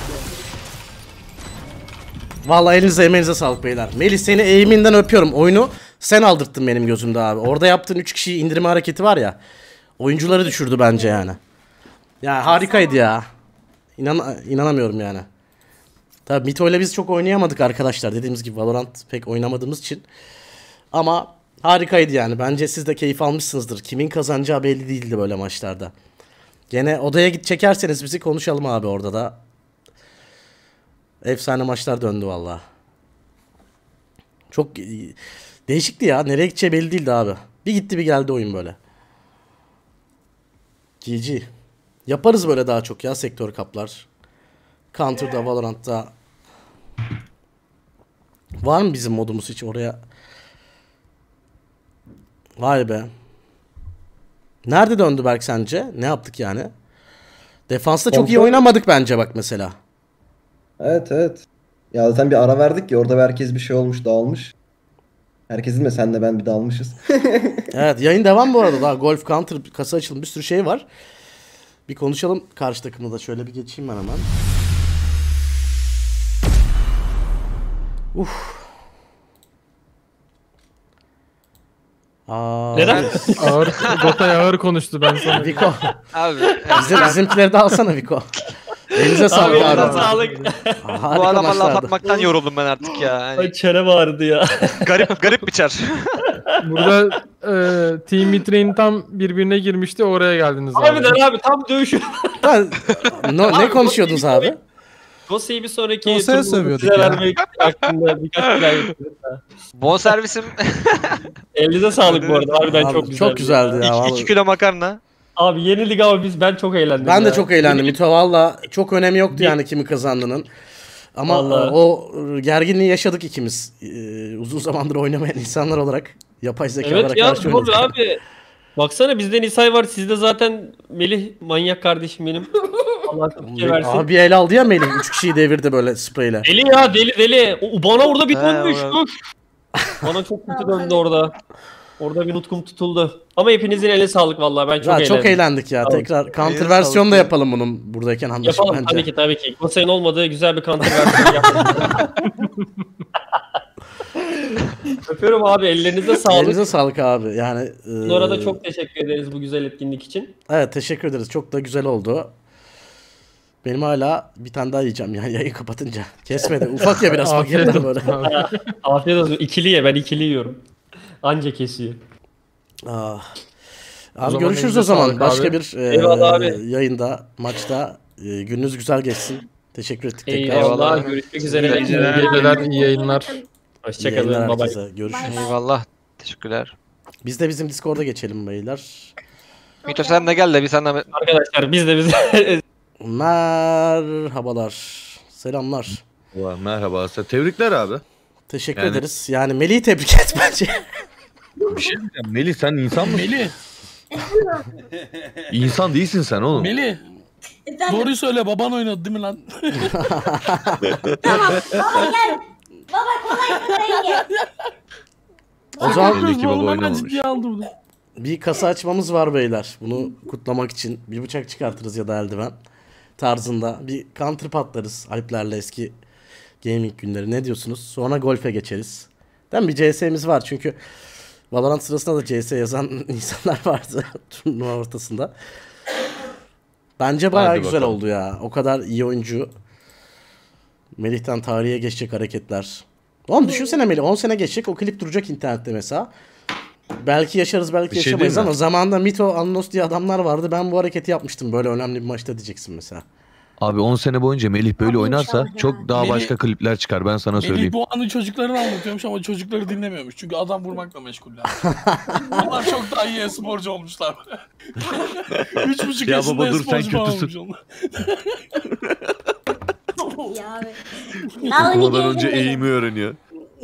Vallahi elinize emeğinize sağlık beyler. Melih, seni eğiminden öpüyorum. Oyunu sen aldırttın benim gözümde abi. Orada yaptığın 3 kişiyi indirme hareketi var ya. Oyuncuları düşürdü bence yani. Ya harikaydı ya. İnanamıyorum yani. Tabii Mito ile biz çok oynayamadık arkadaşlar. Dediğimiz gibi Valorant pek oynamadığımız için. Ama harikaydı yani. Bence siz de keyif almışsınızdır. Kimin kazanacağı belli değildi böyle maçlarda. Gene odaya git çekerseniz bizi konuşalım abi orada da. Efsane maçlar döndü valla. Çok değişikti ya. Nereye gideceği belli değildi abi. Bir gitti bir geldi oyun böyle. GG. Yaparız böyle daha çok ya sektör kaplar. Counter'da, Valorant'ta. Var mı bizim modumuz hiç oraya? Vay be. Nerede döndü Berk sence? Ne yaptık yani? Defansta çok iyi oynamadık bence bak mesela. Evet. Ya zaten bir ara verdik ya orada herkes bir şey olmuş dağılmış. Herkesin de sen de ben bir dağılmışız. Evet, yayın devam bu arada. Daha golf, counter, kasa açılım, bir sürü şey var. Bir konuşalım karşı takımda da. Şöyle bir geçeyim ben hemen. Neden? Gotay ağır konuştu ben sana. Viko. Abi. Bizimkileri de alsana Viko. Elinize sağlık abi. Sağlık. Bu adama laf atmaktan yoruldum ben artık ya. Ay çene vardı ya. Garip bir çar. Burada Team Mitrain tam birbirine girmişti, oraya geldiniz abi. Harbiden abi tam dövüşüyor. Ne konuşuyordunuz abi? Gose'yi bir sonraki Gose'ye turnuva sövüyorduk size ya. vermek hakkında birkaç plan yapıyoruz. Bon servisim Elinize sağlık bu arada. Harbiden Abi, çok güzeldi. çok güzeldi ya. 2 kilo makarna. Abi yenildik ama ben çok eğlendim. Ben de ya. çok eğlendim. Mito valla çok önemi yoktu yani kimi kazandığının. Ama Vallahi. o gerginliği yaşadık ikimiz. Uzun zamandır oynamayan insanlar olarak yapay zekalara Evet ya karşı doğru oynadık. abi. Baksana bizde Nisay var. Sizde zaten Melih manyak kardeşim benim. Allah fikir versin. Abi el aldı ya Melih. 3 kişiyi devirdi böyle spreyle. Deli ya deli. O bana orada bir He, dönmüş. orada. Üf. Bana çok kötü döndü orada. Orada bir nutkum tutuldu. Ama hepinizin eline sağlık vallahi. Ben çok Ya, eğlendim. çok eğlendik ya. Tamam. Tekrar counter Eline versiyon da sağlık. yapalım bunun buradayken anlaşıp Yapalım bence. tabii ki. Gose'nin olmadığı güzel bir counter versiyon yapalım. Öpüyorum abi, ellerinize sağlık. Elinize sağlık abi. Yani Nora da çok teşekkür ederiz bu güzel etkinlik için. evet, teşekkür ederiz. Çok da güzel oldu. Benim hala bir tane daha yiyeceğim yani yayın kapatınca. Kesmedi. Ufak ya biraz Afiyet paketler olsun. böyle. Afiyet olsun. İkili ye, ben ikili yiyorum. Anca kesiyor. Ah. O Abi zaman görüşürüz elinize o zaman. sağlık Başka abi. bir Eyvallah abi. yayında, maçta. Gününüz güzel geçsin. Teşekkür ettik tekrar. Eyvallah. Görüşmek üzere. İyi geceler, iyi yayınlar. İyi Hoşçakalın. yayınlar Bye bye. herkese. Görüşürüz. Eyvallah. Teşekkürler. Biz de bizim Discord'a geçelim beyler. Mito sen de gel de bir sen de... Arkadaşlar biz de Merhabalar. Selamlar. Merhaba. Tebrikler abi. Teşekkür Yani- ederiz. Yani Melih'i tebrik et bence. Bir şey diyeceğim. Melih sen insan mısın? Melih, İnsan değilsin sen oğlum. Melih. Doğruyu söyle, baban oynadı değil mi lan? Tamam baba gel. Baba kolay kolay gel. O zaman Melih ki baba Oğlum hemen oynamamış. ciddiye aldı bunu. bir kasa açmamız var beyler. Bunu kutlamak için bir bıçak çıkartırız ya da eldiven tarzında. Bir counter patlarız Alplerle eski gaming günleri. Ne diyorsunuz? Sonra golfe geçeriz. Değil mi? Bir CS'miz var çünkü Valorant sırasında da CS yazan insanlar vardı turnuva ortasında. Bence bayağı Hadi güzel bakalım. oldu ya. O kadar iyi oyuncu. Melih'ten tarihe geçecek hareketler. Oğlum düşünsene Melih 10 sene geçecek, o klip duracak internette mesela. Belki yaşarız belki Bir şey yaşamayız diyeyim mi? ama zamanında Mito, Annos diye adamlar vardı. Ben bu hareketi yapmıştım böyle önemli bir maçta diyeceksin mesela. Abi 10 sene boyunca Melih böyle oynarsa çok daha Melih- başka klipler çıkar ben sana Melih söyleyeyim. bu anı çocuklarına anlatıyormuş ama çocukları dinlemiyormuş. Çünkü adam vurmakla meşguller. Onlar çok daha iyi e-sporcu olmuşlar. 3,5 Ya yaşında baba dur, sen e-sporcu falan kötüsün. olmuş onlar. Ya abi. Daha Okumadan 12 önce yaşındayım. eğimi öğreniyor.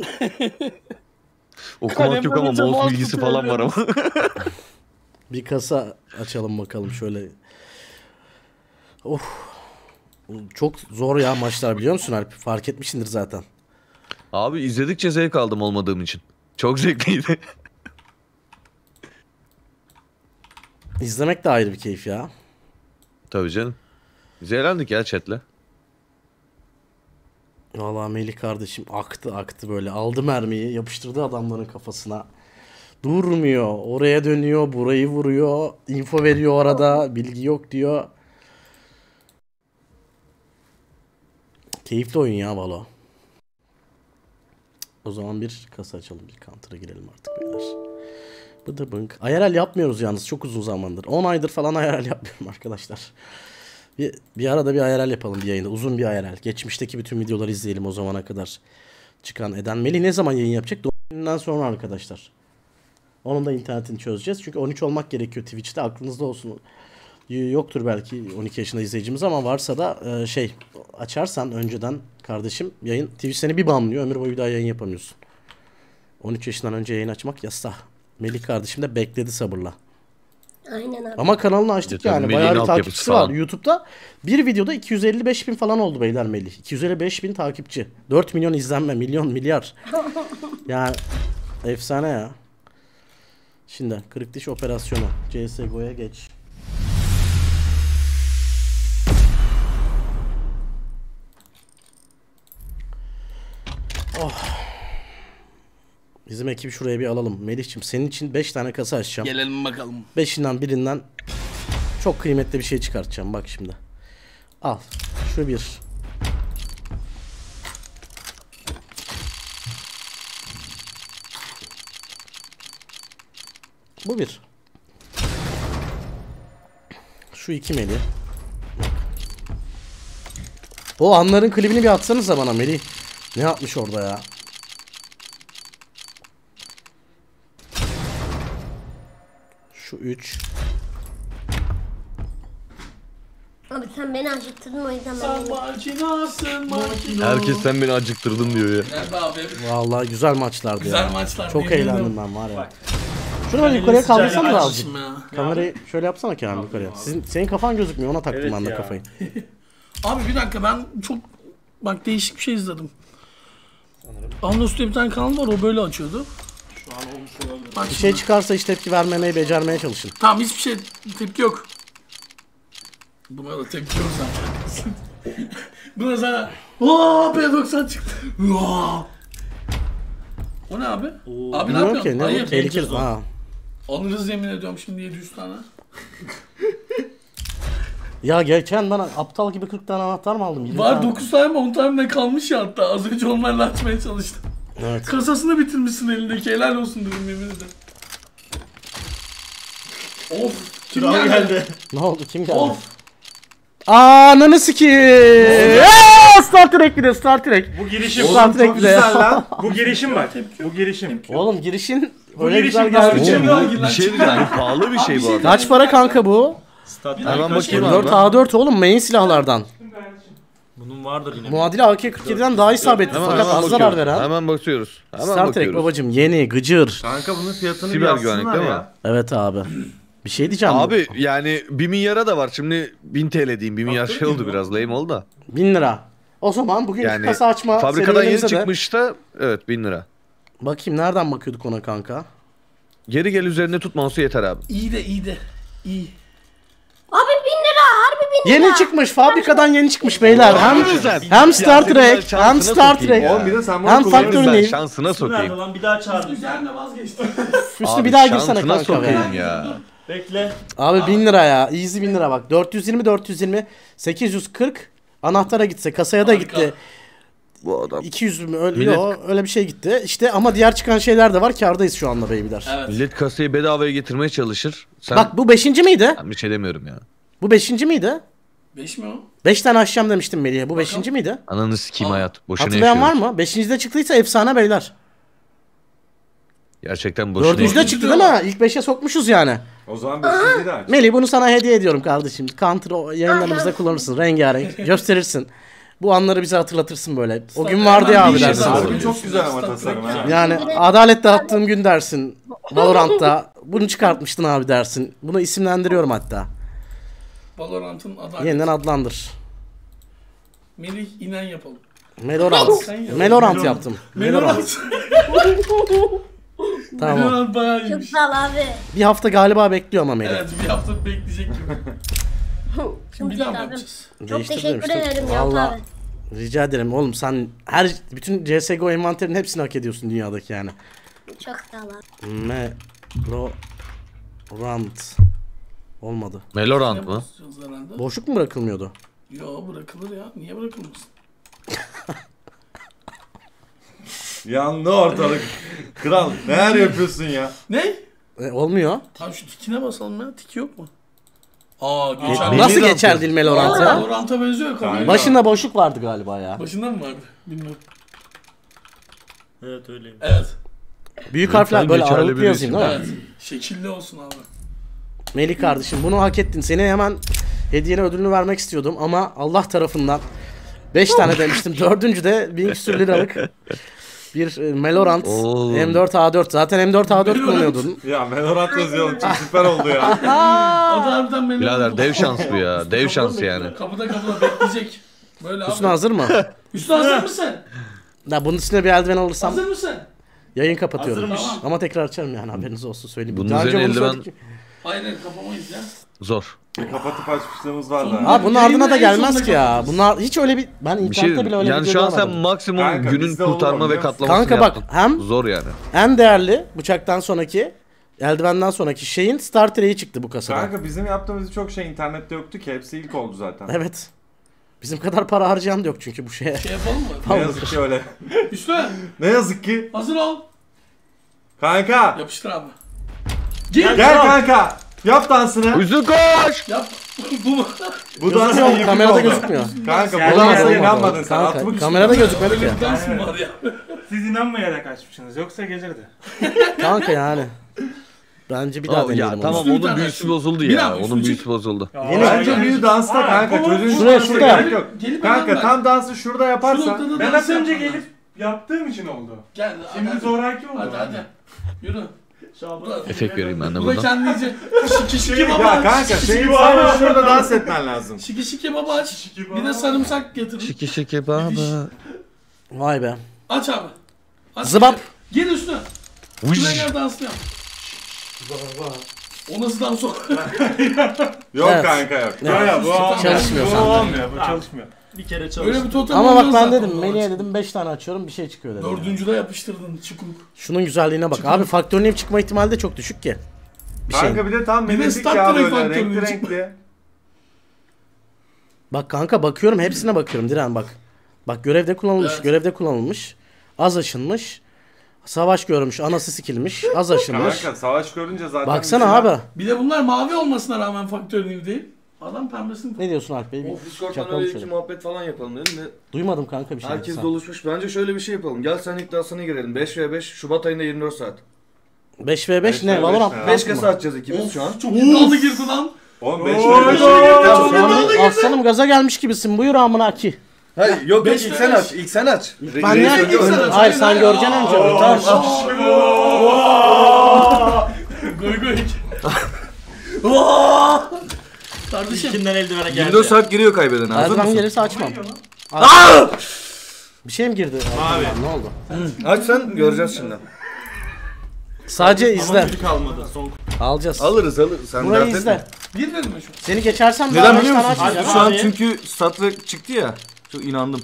Okumak yok ama Kalemden önce mouse mouse bilgisi tutuyor falan var ama. Bir kasa açalım bakalım şöyle. Of. Çok zor ya maçlar biliyor musun Alp? Fark etmişsindir zaten. Abi izledikçe zevk aldım olmadığım için. Çok zevkliydi. İzlemek de ayrı bir keyif ya. Tabii canım. Biz eğlendik ya chatle. Vallahi Melih kardeşim aktı böyle. Aldı mermiyi, yapıştırdı adamların kafasına. Durmuyor. Oraya dönüyor, burayı vuruyor. Info veriyor orada. Bilgi yok diyor. Keyifli oyun ya valla. O zaman bir kasa açalım, bir counter'a girelim artık beyler. Bıdı bınk. IRL yapmıyoruz yalnız çok uzun zamandır. 10 aydır falan IRL yapmıyorum arkadaşlar. Bir arada bir IRL yapalım bir yayında. Uzun bir IRL. Geçmişteki bütün videoları izleyelim o zamana kadar çıkan eden. Melih ne zaman yayın yapacak? Doğumdan sonra arkadaşlar. Onun da internetini çözeceğiz. Çünkü 13 olmak gerekiyor Twitch'te. Aklınızda olsun. Yoktur belki 12 yaşında izleyicimiz ama varsa da açarsan önceden kardeşim yayın, Twitch seni bir banlıyor. Ömür boyu bir daha yayın yapamıyorsun. 13 yaşından önce yayın açmak yasak. Melih kardeşim de bekledi sabırla. Aynen abi. Ama kanalını açtık Tabii yani. Melih'in Bayağı bir altyapısı takipçisi var. falan. YouTube'da bir videoda 255 bin falan oldu beyler Melih. 255 bin takipçi. 4 milyon izlenme. Milyon, milyar. Yani efsane ya. Şimdi kırık diş operasyonu. CSGO'ya geç. Oh. Bizim ekibi şuraya bir alalım. Melih'ciğim senin için 5 tane kasa açacağım. Gelelim bakalım. 5'inden birinden çok kıymetli bir şey çıkartacağım. Bak şimdi. Al. Şu bir. Bu bir. Şu 2 Melih. O anların klibini bir atsanıza bana Melih. Ne yapmış orada ya? Şu 3. Abi sen beni acıktırdın o yüzden ben Sen beni... makinasın makina. Herkes sen beni acıktırdın diyor ya. Nerede abi? Vallahi güzel maçlardı Güzel ya. maçlar. Çok yemin eğlendim ederim. ben var ya. Bak. Şunu böyle yukarıya kaldırsana da azıcık. Açmışım ya. Kamerayı şöyle yapsana Kenan yukarıya. Senin kafan gözükmüyor ona taktım ben de kafayı. Abi bir dakika ben çok bak değişik bir şey izledim. Anlos'ta bir tane kanal var o böyle açıyordu. Şu an olmuş olabilir. Bak Bir şey çıkarsa hiç tepki vermemeyi becermeye çalışın. Tamam hiçbir şey tepki yok. Buna da tepki yok zaten. Buna sana P90 çıktı. O ne abi? Abi ne Bilmiyorum yapıyorsun? ki ne bu Hayır. tehlikeli. Ha. Alırız yemin ediyorum şimdi 700 tane. Ya geçen ben aptal gibi 40 tane anahtar mı aldım? 20 Var tane. 9 tane mi 10 tane ne kalmış ya hatta az önce onlarla açmaya çalıştım. Evet. Kasasını bitirmişsin elindeki helal olsun dedim yemin ederim. Of kim geldi? Ne oldu kim geldi? Of. Ananı sikiyim. Star Trek bir de Star Trek. Bu girişim. Star Trek bir de. Bu girişim bak. Bu girişim. Oğlum girişin Bu öyle girişim güzel nasıl geldi. bir şey? Bir şey diyeceğim. Bu pahalı bir şey bu arada. Kaç para kanka bu? Hemen bakayım 4 abi. A4 oğlum main silahlardan. Bunun vardır yine. Muadili AK-47'den daha isabetli fakat az zarar veren. Hemen bakıyoruz. Hemen Star Trek bakıyoruz. babacım yeni gıcır. Kanka bunun fiyatını Siber güvenlik değil mi? Evet abi. Bir şey diyeceğim. Abi yani 1 milyara da var. Şimdi 1000 TL diyeyim. 1 milyar şey oldu biraz lame oldu da. 1000 lira. O zaman bugün Yani kasa açma fabrikadan yeni serüvenimize de- çıkmış da evet 1000 lira. Bakayım nereden bakıyorduk ona kanka? Geri gel üzerinde tutması yeter abi. İyi de iyi. Abi 1000 lira harbi 1000 lira. Yeni çıkmış fabrikadan yeni çıkmış beyler. Hem Star Trek hem Star Trek. Oğlum bir de sen Hem Factory. Şansına sokayım. Lan bir daha çağırdım. Üzerine vazgeçtim. Üstü Abi bir daha girsene şansına kanka sokayım be. ya. Bekle. Abi 1000 lira ya. Easy 1000 lira bak. 420 840 anahtara gitse kasaya da gitti. Bu adam. 200 mü öyle, Millet- yo, öyle bir şey gitti. İşte ama diğer çıkan şeyler de var. Kârdayız şu anda beyler. Evet. Millet kasayı bedavaya getirmeye çalışır. Sen Bak bu 5. miydi? ben bir şey demiyorum ya. Bu 5. miydi? 5 mi o? 5 tane aşacağım demiştim Melih'e. Bu 5. miydi? Ananı sikeyim hayat. Boşuna Hatırlayan var yaşıyoruz. mı? 5. çıktıysa efsane beyler. Gerçekten boşuna 4. yaşıyoruz. çıktı değil mi? İlk 5'e sokmuşuz yani. O zaman 5'i de aç. Melih bunu sana hediye ediyorum kardeşim. Counter yayınlarımızda kullanırsın. Rengarenk. Gösterirsin. Bu anları bize hatırlatırsın böyle. O gün vardı ya abi dersin. Harbi çok güzel ama tasarım ha. Yani adalet dağıttığım gün dersin. Valorant'ta. Bunu çıkartmıştın abi dersin. Bunu isimlendiriyorum hatta. Valorant'ın adaleti. Yeniden adlandır. Melih inen yapalım. Melorant. Melorant yaptım. Melorant. Tamam. Melorant bayağı Çok iyiymiş. sağ ol abi. Bir hafta galiba bekliyor ama Melih. Evet bir hafta bekleyecek gibi. Şimdi bir daha mı Çok yapacağız? teşekkür demiştim. ederim Yavuz Vallahi abi. rica ederim oğlum sen bütün CSGO envanterinin hepsini hak ediyorsun dünyadaki yani. Çok sağ ol abi. Melorant. Olmadı. Melorant Ne mı? basacağız herhalde? Boşluk mu bırakılmıyordu? Yo bırakılır ya. Niye bırakılmasın? Yandı ortalık. Kral neler yapıyorsun ya? Ne? Olmuyor. Tamam şu tikine basalım ya. Tiki yok mu? Aa geçer. Nasıl Melorant geçer dil Melorant ya? Valorant'a benziyor kanka. Başında boşluk vardı galiba ya. Başında mı vardı? Bilmiyorum. Evet öyleyim. Evet. Büyük harfler böyle geçerli aralıklı bir yazayım değil mi? Evet. Şekilli olsun abi. Melih kardeşim bunu hak ettin. Seni hemen hediyene ödülünü vermek istiyordum ama Allah tarafından 5 tane demiştim. 4. de 1000 küsür liralık bir Melorant Oğlum. M4A4. Zaten M4A4 kullanıyordun. Ya Melorant yazıyorum çok süper oldu ya. Adı harbiden belli. Birader dev şans bu ya. Dev şans yani. Kapıda bekleyecek. Böyle abi. Hüsnü hazır mı? Hüsnü hazır mısın? Ya bunun üstüne bir eldiven alırsam Hazır mısın? yayın kapatıyorum. Hazırmış. Tamam. Ama tekrar açarım yani haberiniz olsun söyleyeyim. Bunun Daha önce üzerine bunu eldiven- söyledik. Hayır kapamayız ya. Zor. Kapatıp açmışlığımız vardı. Abi bunun ardına da Yayını en gelmez sonunda ki ya. kapatırız. Bunlar hiç öyle bir ben Bir şey internette bile öyle yani video şu an sen görmedim. maksimum Kanka, günün bizde olur kurtarma biliyor ve musun? katlamasını Kanka bak, yaptın. hem- Zor yani. En değerli bıçaktan sonraki eldivenden sonraki şeyin Star Trek'i çıktı bu kasadan. Kanka bizim yaptığımız çok şey internette yoktu ki. Hepsi ilk oldu zaten. Evet. Bizim kadar para harcayan da yok çünkü bu şeye. Şey yapalım mı? Ne yazık ki öyle. Hüsnü Ne yazık ki. hazır ol. Kanka. Yapıştır abi. Gel kanka. Yap dansını. Uzun koş. Yap. Bu mu? Bu dans Gözükmüyor, kamerada gözükmüyor. Kanka bu Olmadı, dansa olmadı. inanmadın sen. Kanka, Atmak kamerada gözükmedi ki. Böyle bir dans mı var ya? Siz inanmayarak açmışsınız yoksa gelirdi. Kanka yani. Bence bir daha Ya deneyelim. tamam Üstünü onun tane büyüsü şu. bozuldu Bir ya. dakika, Onun üstünü büyüsü çek. bozuldu. Bence büyü dansta kanka. Çocuğun Şuraya, şurada şurada gerek yok. Gelip Kanka hemen tam dansı şurada Şu yaparsan. noktada Ben dans az önce yapma. gelip yaptığım için oldu. Gel. Şimdi hadi. zoraki oldu. Hadi. Yürü. Efekt vereyim ben de Bu da buradan. kendince şiki şiki Ya baba. kanka şiki senin şiki sadece baba. şurada dans etmen lazım. Şiki şiki baba aç. Bir de sarımsak getir. Şiki şiki baba. Vay be. Aç abi. Aç. Zıbap. Gel üstüne. Şuraya gel dansını yap. O nasıl dans o? Yok Evet. kanka yok. Evet. Ya bu olmuyor. Çalışmıyor Bu sanki. olmuyor. Bu çalışmıyor. Bir kere Öyle çalıştım. bir totem Ama bak olmaz ben zaten dedim o Melih'e maç. dedim 5 tane açıyorum bir şey çıkıyor dedim. Dördüncüde yapıştırdın çukuk. Şunun güzelliğine bak. Abi faktörleyip çıkma ihtimali de çok düşük ki. Bir şey. Kanka bir de tam Bir de menezik Star ya Trek böyle faktörünü renkli çıkma. renkli. Bak kanka bakıyorum hepsine bakıyorum Diren bak. Bak görevde kullanılmış, Evet. görevde kullanılmış. Az aşınmış. Savaş görmüş, anası sikilmiş, az aşınmış. Kanka savaş görünce zaten. Baksana abi. Bir de bunlar mavi olmasına rağmen faktörünü değil. Adam pembesini. Ne diyorsun Alp Bey? Bir Discord'dan çakalım öyle şöyle. iki muhabbet falan yapalım dedim de. Duymadım kanka bir şey. Herkes sen. doluşmuş. Bence şöyle bir şey yapalım. Gel sen iddiasına girelim. 5v5 Şubat ayında 24 saat. 5v5 ne? Valorant mı? 5 kez atacağız ikimiz şu an. Çok iddialı girdi lan. Oğlum 5 Aslanım gaza gelmiş gibisin. Buyur amına ki. Hayır yok Beş ilk ve sen beş. aç. İlk sen aç. Ben ne? Hayır sen göreceksin önce. Tamam aç. Goy goy. Kardeşim. Kimden eldivene geldi? 24 saat giriyor kaybeden. Hazır Erdoğan mısın? gelirse açmam. Bir şey mi girdi? Abi. Ne oldu? Aç sen göreceğiz şimdi. Sadece izle. kalmadı. Son Alacağız. Alırız. Sen Burayı dert izle. etme. Girmedin mi şu? Seni geçersem Neden daha 5 biliyor tane musun? açmayacağım. Şu an Abi. çünkü Star Trek çıktı ya. Çok inandım.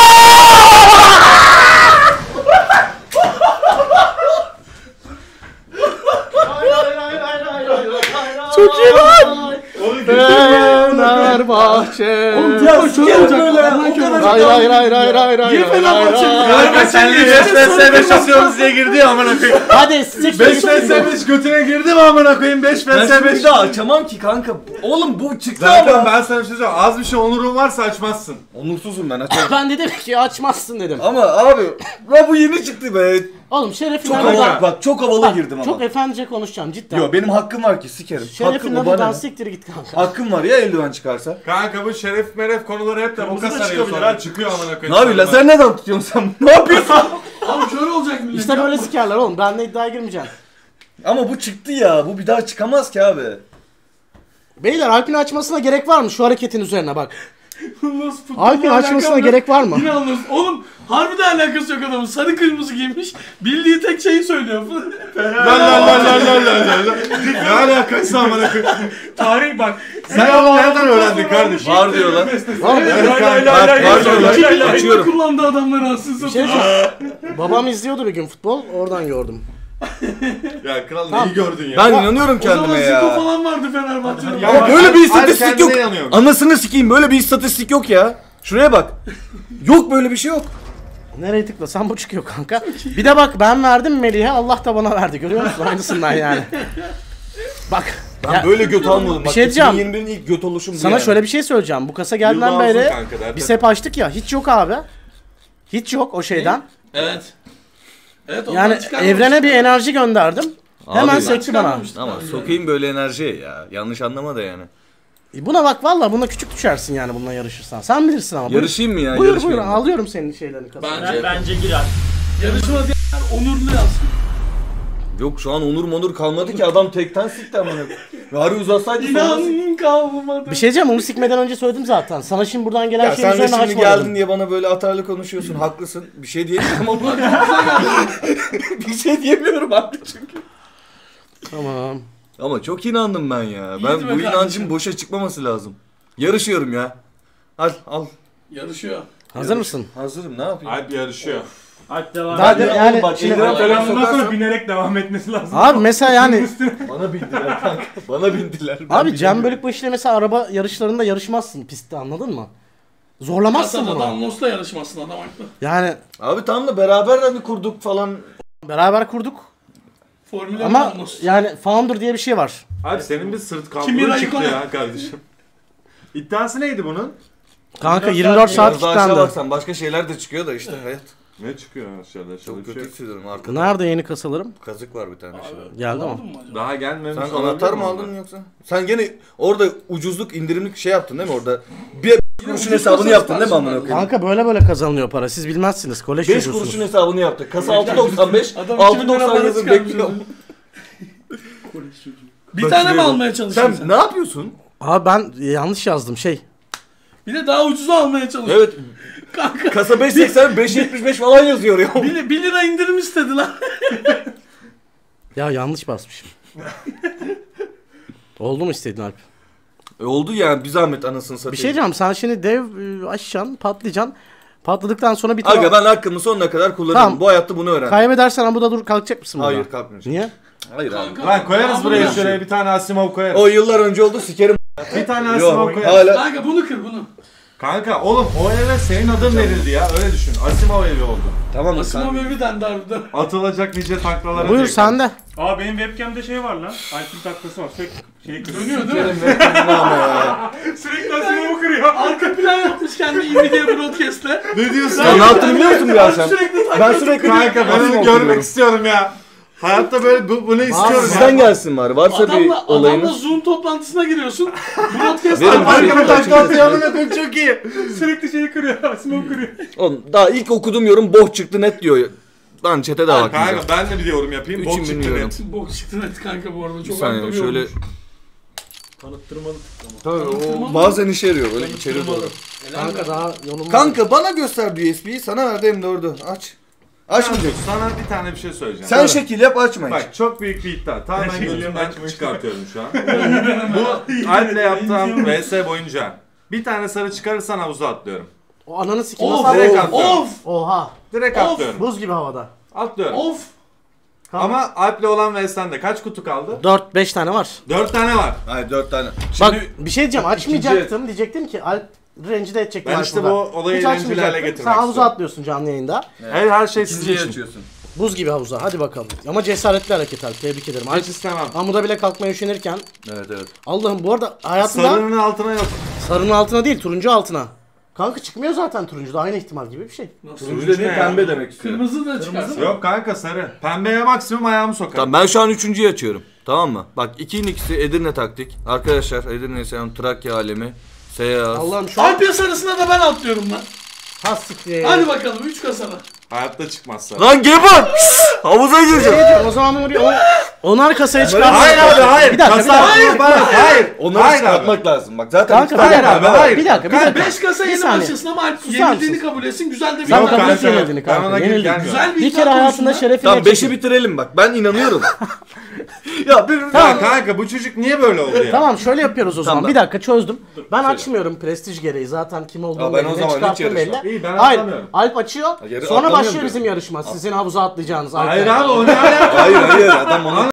Çok iyi lan. Fenerbahçe. Oğlum ya şöyle olacak. Hayır. Niye Fenerbahçe? Kanka sen de 5 vs 5 atıyoruz diye girdi ya amına koyayım. Hadi siktir. 5 vs 5 götüne girdi mi amına koyayım 5 Ben vs şimdi 5. daha açamam ki kanka. Oğlum bu çıktı Zaten ama. ben sana bir şey söyleyeyim. Az bir şey onurun varsa açmazsın. Onursuzum ben açarım. Ben dedim ki açmazsın dedim. Ama abi bu yeni çıktı be. Oğlum şerefinle Çok buradan. havalı, bak çok havalı girdim ama. Çok efendice konuşacağım cidden. Yo benim hakkım var ki sikerim. Hakkım Şerefinle o buradan bana. siktir git kanka. Hakkım var ya eldiven çıkarsa. Kanka bu şeref meref konuları hep de boka sarıyor sonra çıkıyor amına koyayım. Ne yapıyorsun lazer neden tutuyorsun sen? Ne yapıyorsun? Abi şöyle olacak millet. İşte böyle sikerler oğlum. Benle iddiaya girmeyeceksin. Ama bu çıktı ya. Bu bir daha çıkamaz ki abi. Beyler Alp'in açmasına gerek var mı şu hareketin üzerine bak. Nasıl futbolla Alp'in açmasına alakalı? gerek var mı? Yine anlıyorsun. Oğlum harbiden alakası yok adamın. Sarı kırmızı giymiş. Bildiği tek şeyi söylüyor. Ne alakası amına koyayım. tarih bak. Sen onu nereden öğrendin kardeşim? Var diyorlar. Oğlum, Var diyorlar. Açıyorum. Kullandı adamlar aslında. bir şey diyeceğim. Babam izliyordu bir gün futbol. Oradan gördüm. Ya kral Tamam. neyi gördün ya? Ben inanıyorum O zaman kendime Zico ya. falan vardı Fenerbahçe'de. Ama böyle bir istatistik kendine yok. inanıyorum. Anasını sikeyim böyle bir istatistik yok ya. Şuraya bak. Yok böyle bir şey yok. Nereye tıklasan bu çıkıyor kanka. Bir de bak ben verdim Melih'e Allah da bana verdi. Görüyor musun? Aynısından yani. Bak. Ben ya, böyle göt almadım. bir Bak, şey diyeceğim. 2021'in ilk göt oluşum bu sana yani. şöyle bir şey söyleyeceğim. Bu kasa geldiğinden Yıldan beri kanka, zaten. biz hep açtık ya. Hiç yok abi. Hiç yok o şeyden. Evet. Evet Yani evrene bir enerji gönderdim. Hemen Abi, sekti bana. Ama sokayım böyle enerjiye ya. Yanlış anlama da yani. Buna bak valla buna küçük düşersin yani bununla yarışırsan. Sen bilirsin ama. Yarışayım mı ya? Buyur Yarışmayayım mı? alıyorum senin şeylerini kasaya. Bence girer. Yarışma diyenler onurlu yazsın. Yok şu an onur kalmadı ki adam tekten sikti amına. Bari uzatsaydı sonra. İnan kalmadı. Bir şey diyeceğim onu sikmeden önce söyledim zaten. Sana şimdi buradan gelen Ya şeyin sen de üzerine şimdi açma geldin dedim. diye bana böyle atarlı konuşuyorsun. Haklısın. Bir şey diyemiyorum ama. Bir şey diyemiyorum artık çünkü. Tamam. Ama çok inandım ben ya. İyi Ben mi bu kardeşim? inancın boşa çıkmaması lazım. Yarışıyorum ya. Al. Yarışıyor. Hazır mısın? Hazırım ne yapayım? Alp yarışıyor. Hadi devam Daha et. de, yani bak, şimdi, eldiven falan Ondan sonra sokarsam- binerek devam etmesi lazım. abi mesela yani Bana bindiler kanka. Bana bindiler. Ben abi Cem binemiyorum. Bölükbaşı ile mesela araba yarışlarında yarışmazsın pistte anladın mı? Zorlamazsın Kasada bunu. Damlos'la yarışmasın adam haklı. Yani Abi tamam da beraber hani kurduk falan. beraber kurduk. Formüle Ama Magnus. yani founder diye bir şey var. Abi senin bir sırt Kimi kamburun çıktı Raikkonen? ya kardeşim. İddiası neydi bunun? Kanka 24 saat Biraz daha aşağı kilitlendi. baksan başka şeyler de çıkıyor da işte hayat. Ne çıkıyor aşağıda? Çok kötü hissediyorum arkada. Nerede yeni kasalarım? Kazık var bir tane şurada. Geldi mi? Daha gelmemiş. Sen olabilir anahtar mi mı onlar? aldın yoksa? Sen gene orada ucuzluk indirimlik şey yaptın değil mi orada? Bir kuruşun hesabını yaptın değil mi amına koyayım? Kanka böyle kazanılıyor para. Siz bilmezsiniz. Kolej 5 çocuğusunuz. kuruşun hesabını yaptık. Kasa 6.95, Adam 2000 lira para 6.97 çıkarmış bekliyorum. Bir tane mi almaya çalışıyorsun Sen ne yapıyorsun? Abi ben yanlış yazdım şey. Bir de daha ucuza almaya çalışıyorsun. Evet. Kanka. Kasa 5.80, 5.75 falan yazıyor ya. 1 lira indirim istedi lan. Ya yanlış basmışım. Oldu mu istediğin Alp? Oldu yani bir zahmet anasını satayım. Bir şey diyeceğim, sen şimdi dev açacaksın, patlayacaksın. Patladıktan sonra bir Aga ben hakkımı sonuna kadar kullanırım. Tamam. Bu hayatta bunu öğrendim. Kaybedersen amuda dur kalkacak mısın burada? Hayır kalkmayacağım. Niye? Hayır abi. Lan koyarız buraya şuraya bir tane Asimov koyarız. O yıllar önce oldu sikerim. Bir tane Yok, Asimov koyarız. hala. Kanka bunu kır bunu. Kanka oğlum o eve senin adın verildi ya öyle düşün. Asimov evi oldu. Tamam mı? Asimov evi dendi harbiden. Atılacak nice taklalara. Buyur sen de. Aa benim webcam'de şey var lan. Alp'in taklası var. Sürekli şeyi kırıyor. Dönüyor değil mi? Sürekli Asimov'u kırıyor. Arka plan yapmış kendi Nvidia Broadcast'le. Ne diyorsun? Ya ne yaptın biliyor musun ya sen? Ben sürekli Kanka ben onu görmek istiyorum ya. Hayatta böyle bunu istiyorum Sizden ya. gelsin bari. Varsa bir Adamla olayınız. Zoom toplantısına giriyorsun. Broadcast'ta Verin, Arkama takla atıyor amına koyayım çok iyi. Sürekli şeyi kırıyor. Asimov kırıyor. Oğlum daha ilk okuduğum yorum boh çıktı net diyor. Lan çete de bakmayacağım. Kanka ben de bir yorum yapayım. Bok çıktı bilmiyorum. net. Bok çıktı net kanka bu arada. Bir Çok saniye haklı bir şöyle. olmuş. Tanıttırmalı. Tabii o bazen işe yarıyor böyle içeri doğru. Kanka daha yolum Kanka bana gösterdi USB'yi sana verdi hem de orada. Aç. Açmayacaksın. Sana bir tane bir şey söyleyeceğim. Sen şekil yap açma hiç. Bak çok büyük bir iddia. Tamamen gözümden çıkartıyorum şu an. Bu Alp'le yaptığım VS boyunca bir tane sarı çıkarırsan havuza atlıyorum. O ananı sikeyim Of, nasıl Direkt atlıyorum? atlıyorum. Of! Oha. Direkt Of. atlıyorum. Buz gibi havada. Atlıyorum. Of! Ama Alp'le olan VS'den kaç kutu kaldı? 4-5 tane var. 4 tane var. Hayır 4 tane. Bak bir şey diyeceğim, açmayacaktım. Diyecektim ki Alp rencide edecektim. Ben Alp işte burada. bu olayı Hiç rencide hale açmayacaktım. getirmek Sen havuza istiyorum. atlıyorsun canlı yayında. Her şey sizin İkinciyi için. açıyorsun. Buz gibi havuza. Hadi bakalım. Ama cesaretli hareket Alp. Tebrik ederim. Alp Hiç istemem. amuda bile kalkmaya üşenirken. Evet evet. Allah'ım bu arada hayatımda Sarının altına yok. sarının altına değil, turuncu altına. Kanka çıkmıyor zaten turuncu da aynı ihtimal gibi bir şey. Turuncu dediğin pembe demek istiyorum. Kırmızı da çıkarsın. Yok kanka sarı. Pembeye maksimum ayağımı sokarım. Tamam ben şu an 3.'yü açıyorum. Tamam mı? Bak 2'nin ikisi Edirne taktik. Arkadaşlar Edirne selam Trakya alemi. Seyaz. Allah'ım şu an Alp yasarısına da ben atlıyorum lan. hastikli. Hadi bakalım 3 kasana. Hayatta çıkmaz sarı. Lan Gebon! Havuza gireceğim. O zaman oraya onar kasaya çıkar. Hayır abi hayır. Bir dakika, Kasa bir dakika. hayır. Onları Hayır abi. çıkartmak lazım. Bak zaten Kanka iki bir tane dakika, var. hayır. bir dakika. 5 kasa Bir yeni saniye. başlasın ama Alp Susar yenildiğini mısın? kabul etsin. Güzel de bir Sen Yok kabul kanka, et yenildiğini ben kanka. ona Yenildin. gelmiyorum. Güzel bir Bir iddia kere hayatında konusunda. şerefine Tamam 5'i çekin. bitirelim bak. Ben inanıyorum. ya bir Ya kanka bu çocuk niye böyle oldu ya? Tamam şöyle yapıyoruz o zaman. Tamam. Bir dakika çözdüm. Ben açmıyorum prestij gereği. Zaten kim olduğunu Ya ben o belli. Ne zaman hiç çıkarttım yarışmam. belli. İyi, ben Hayır. atlamıyorum. Alp açıyor. Yarı Sonra atlamıyorum başlıyor ki. bizim yarışma. Sizin havuza atlayacağınız. Alp. Hayır abi o ne alaka? Hayır adam onu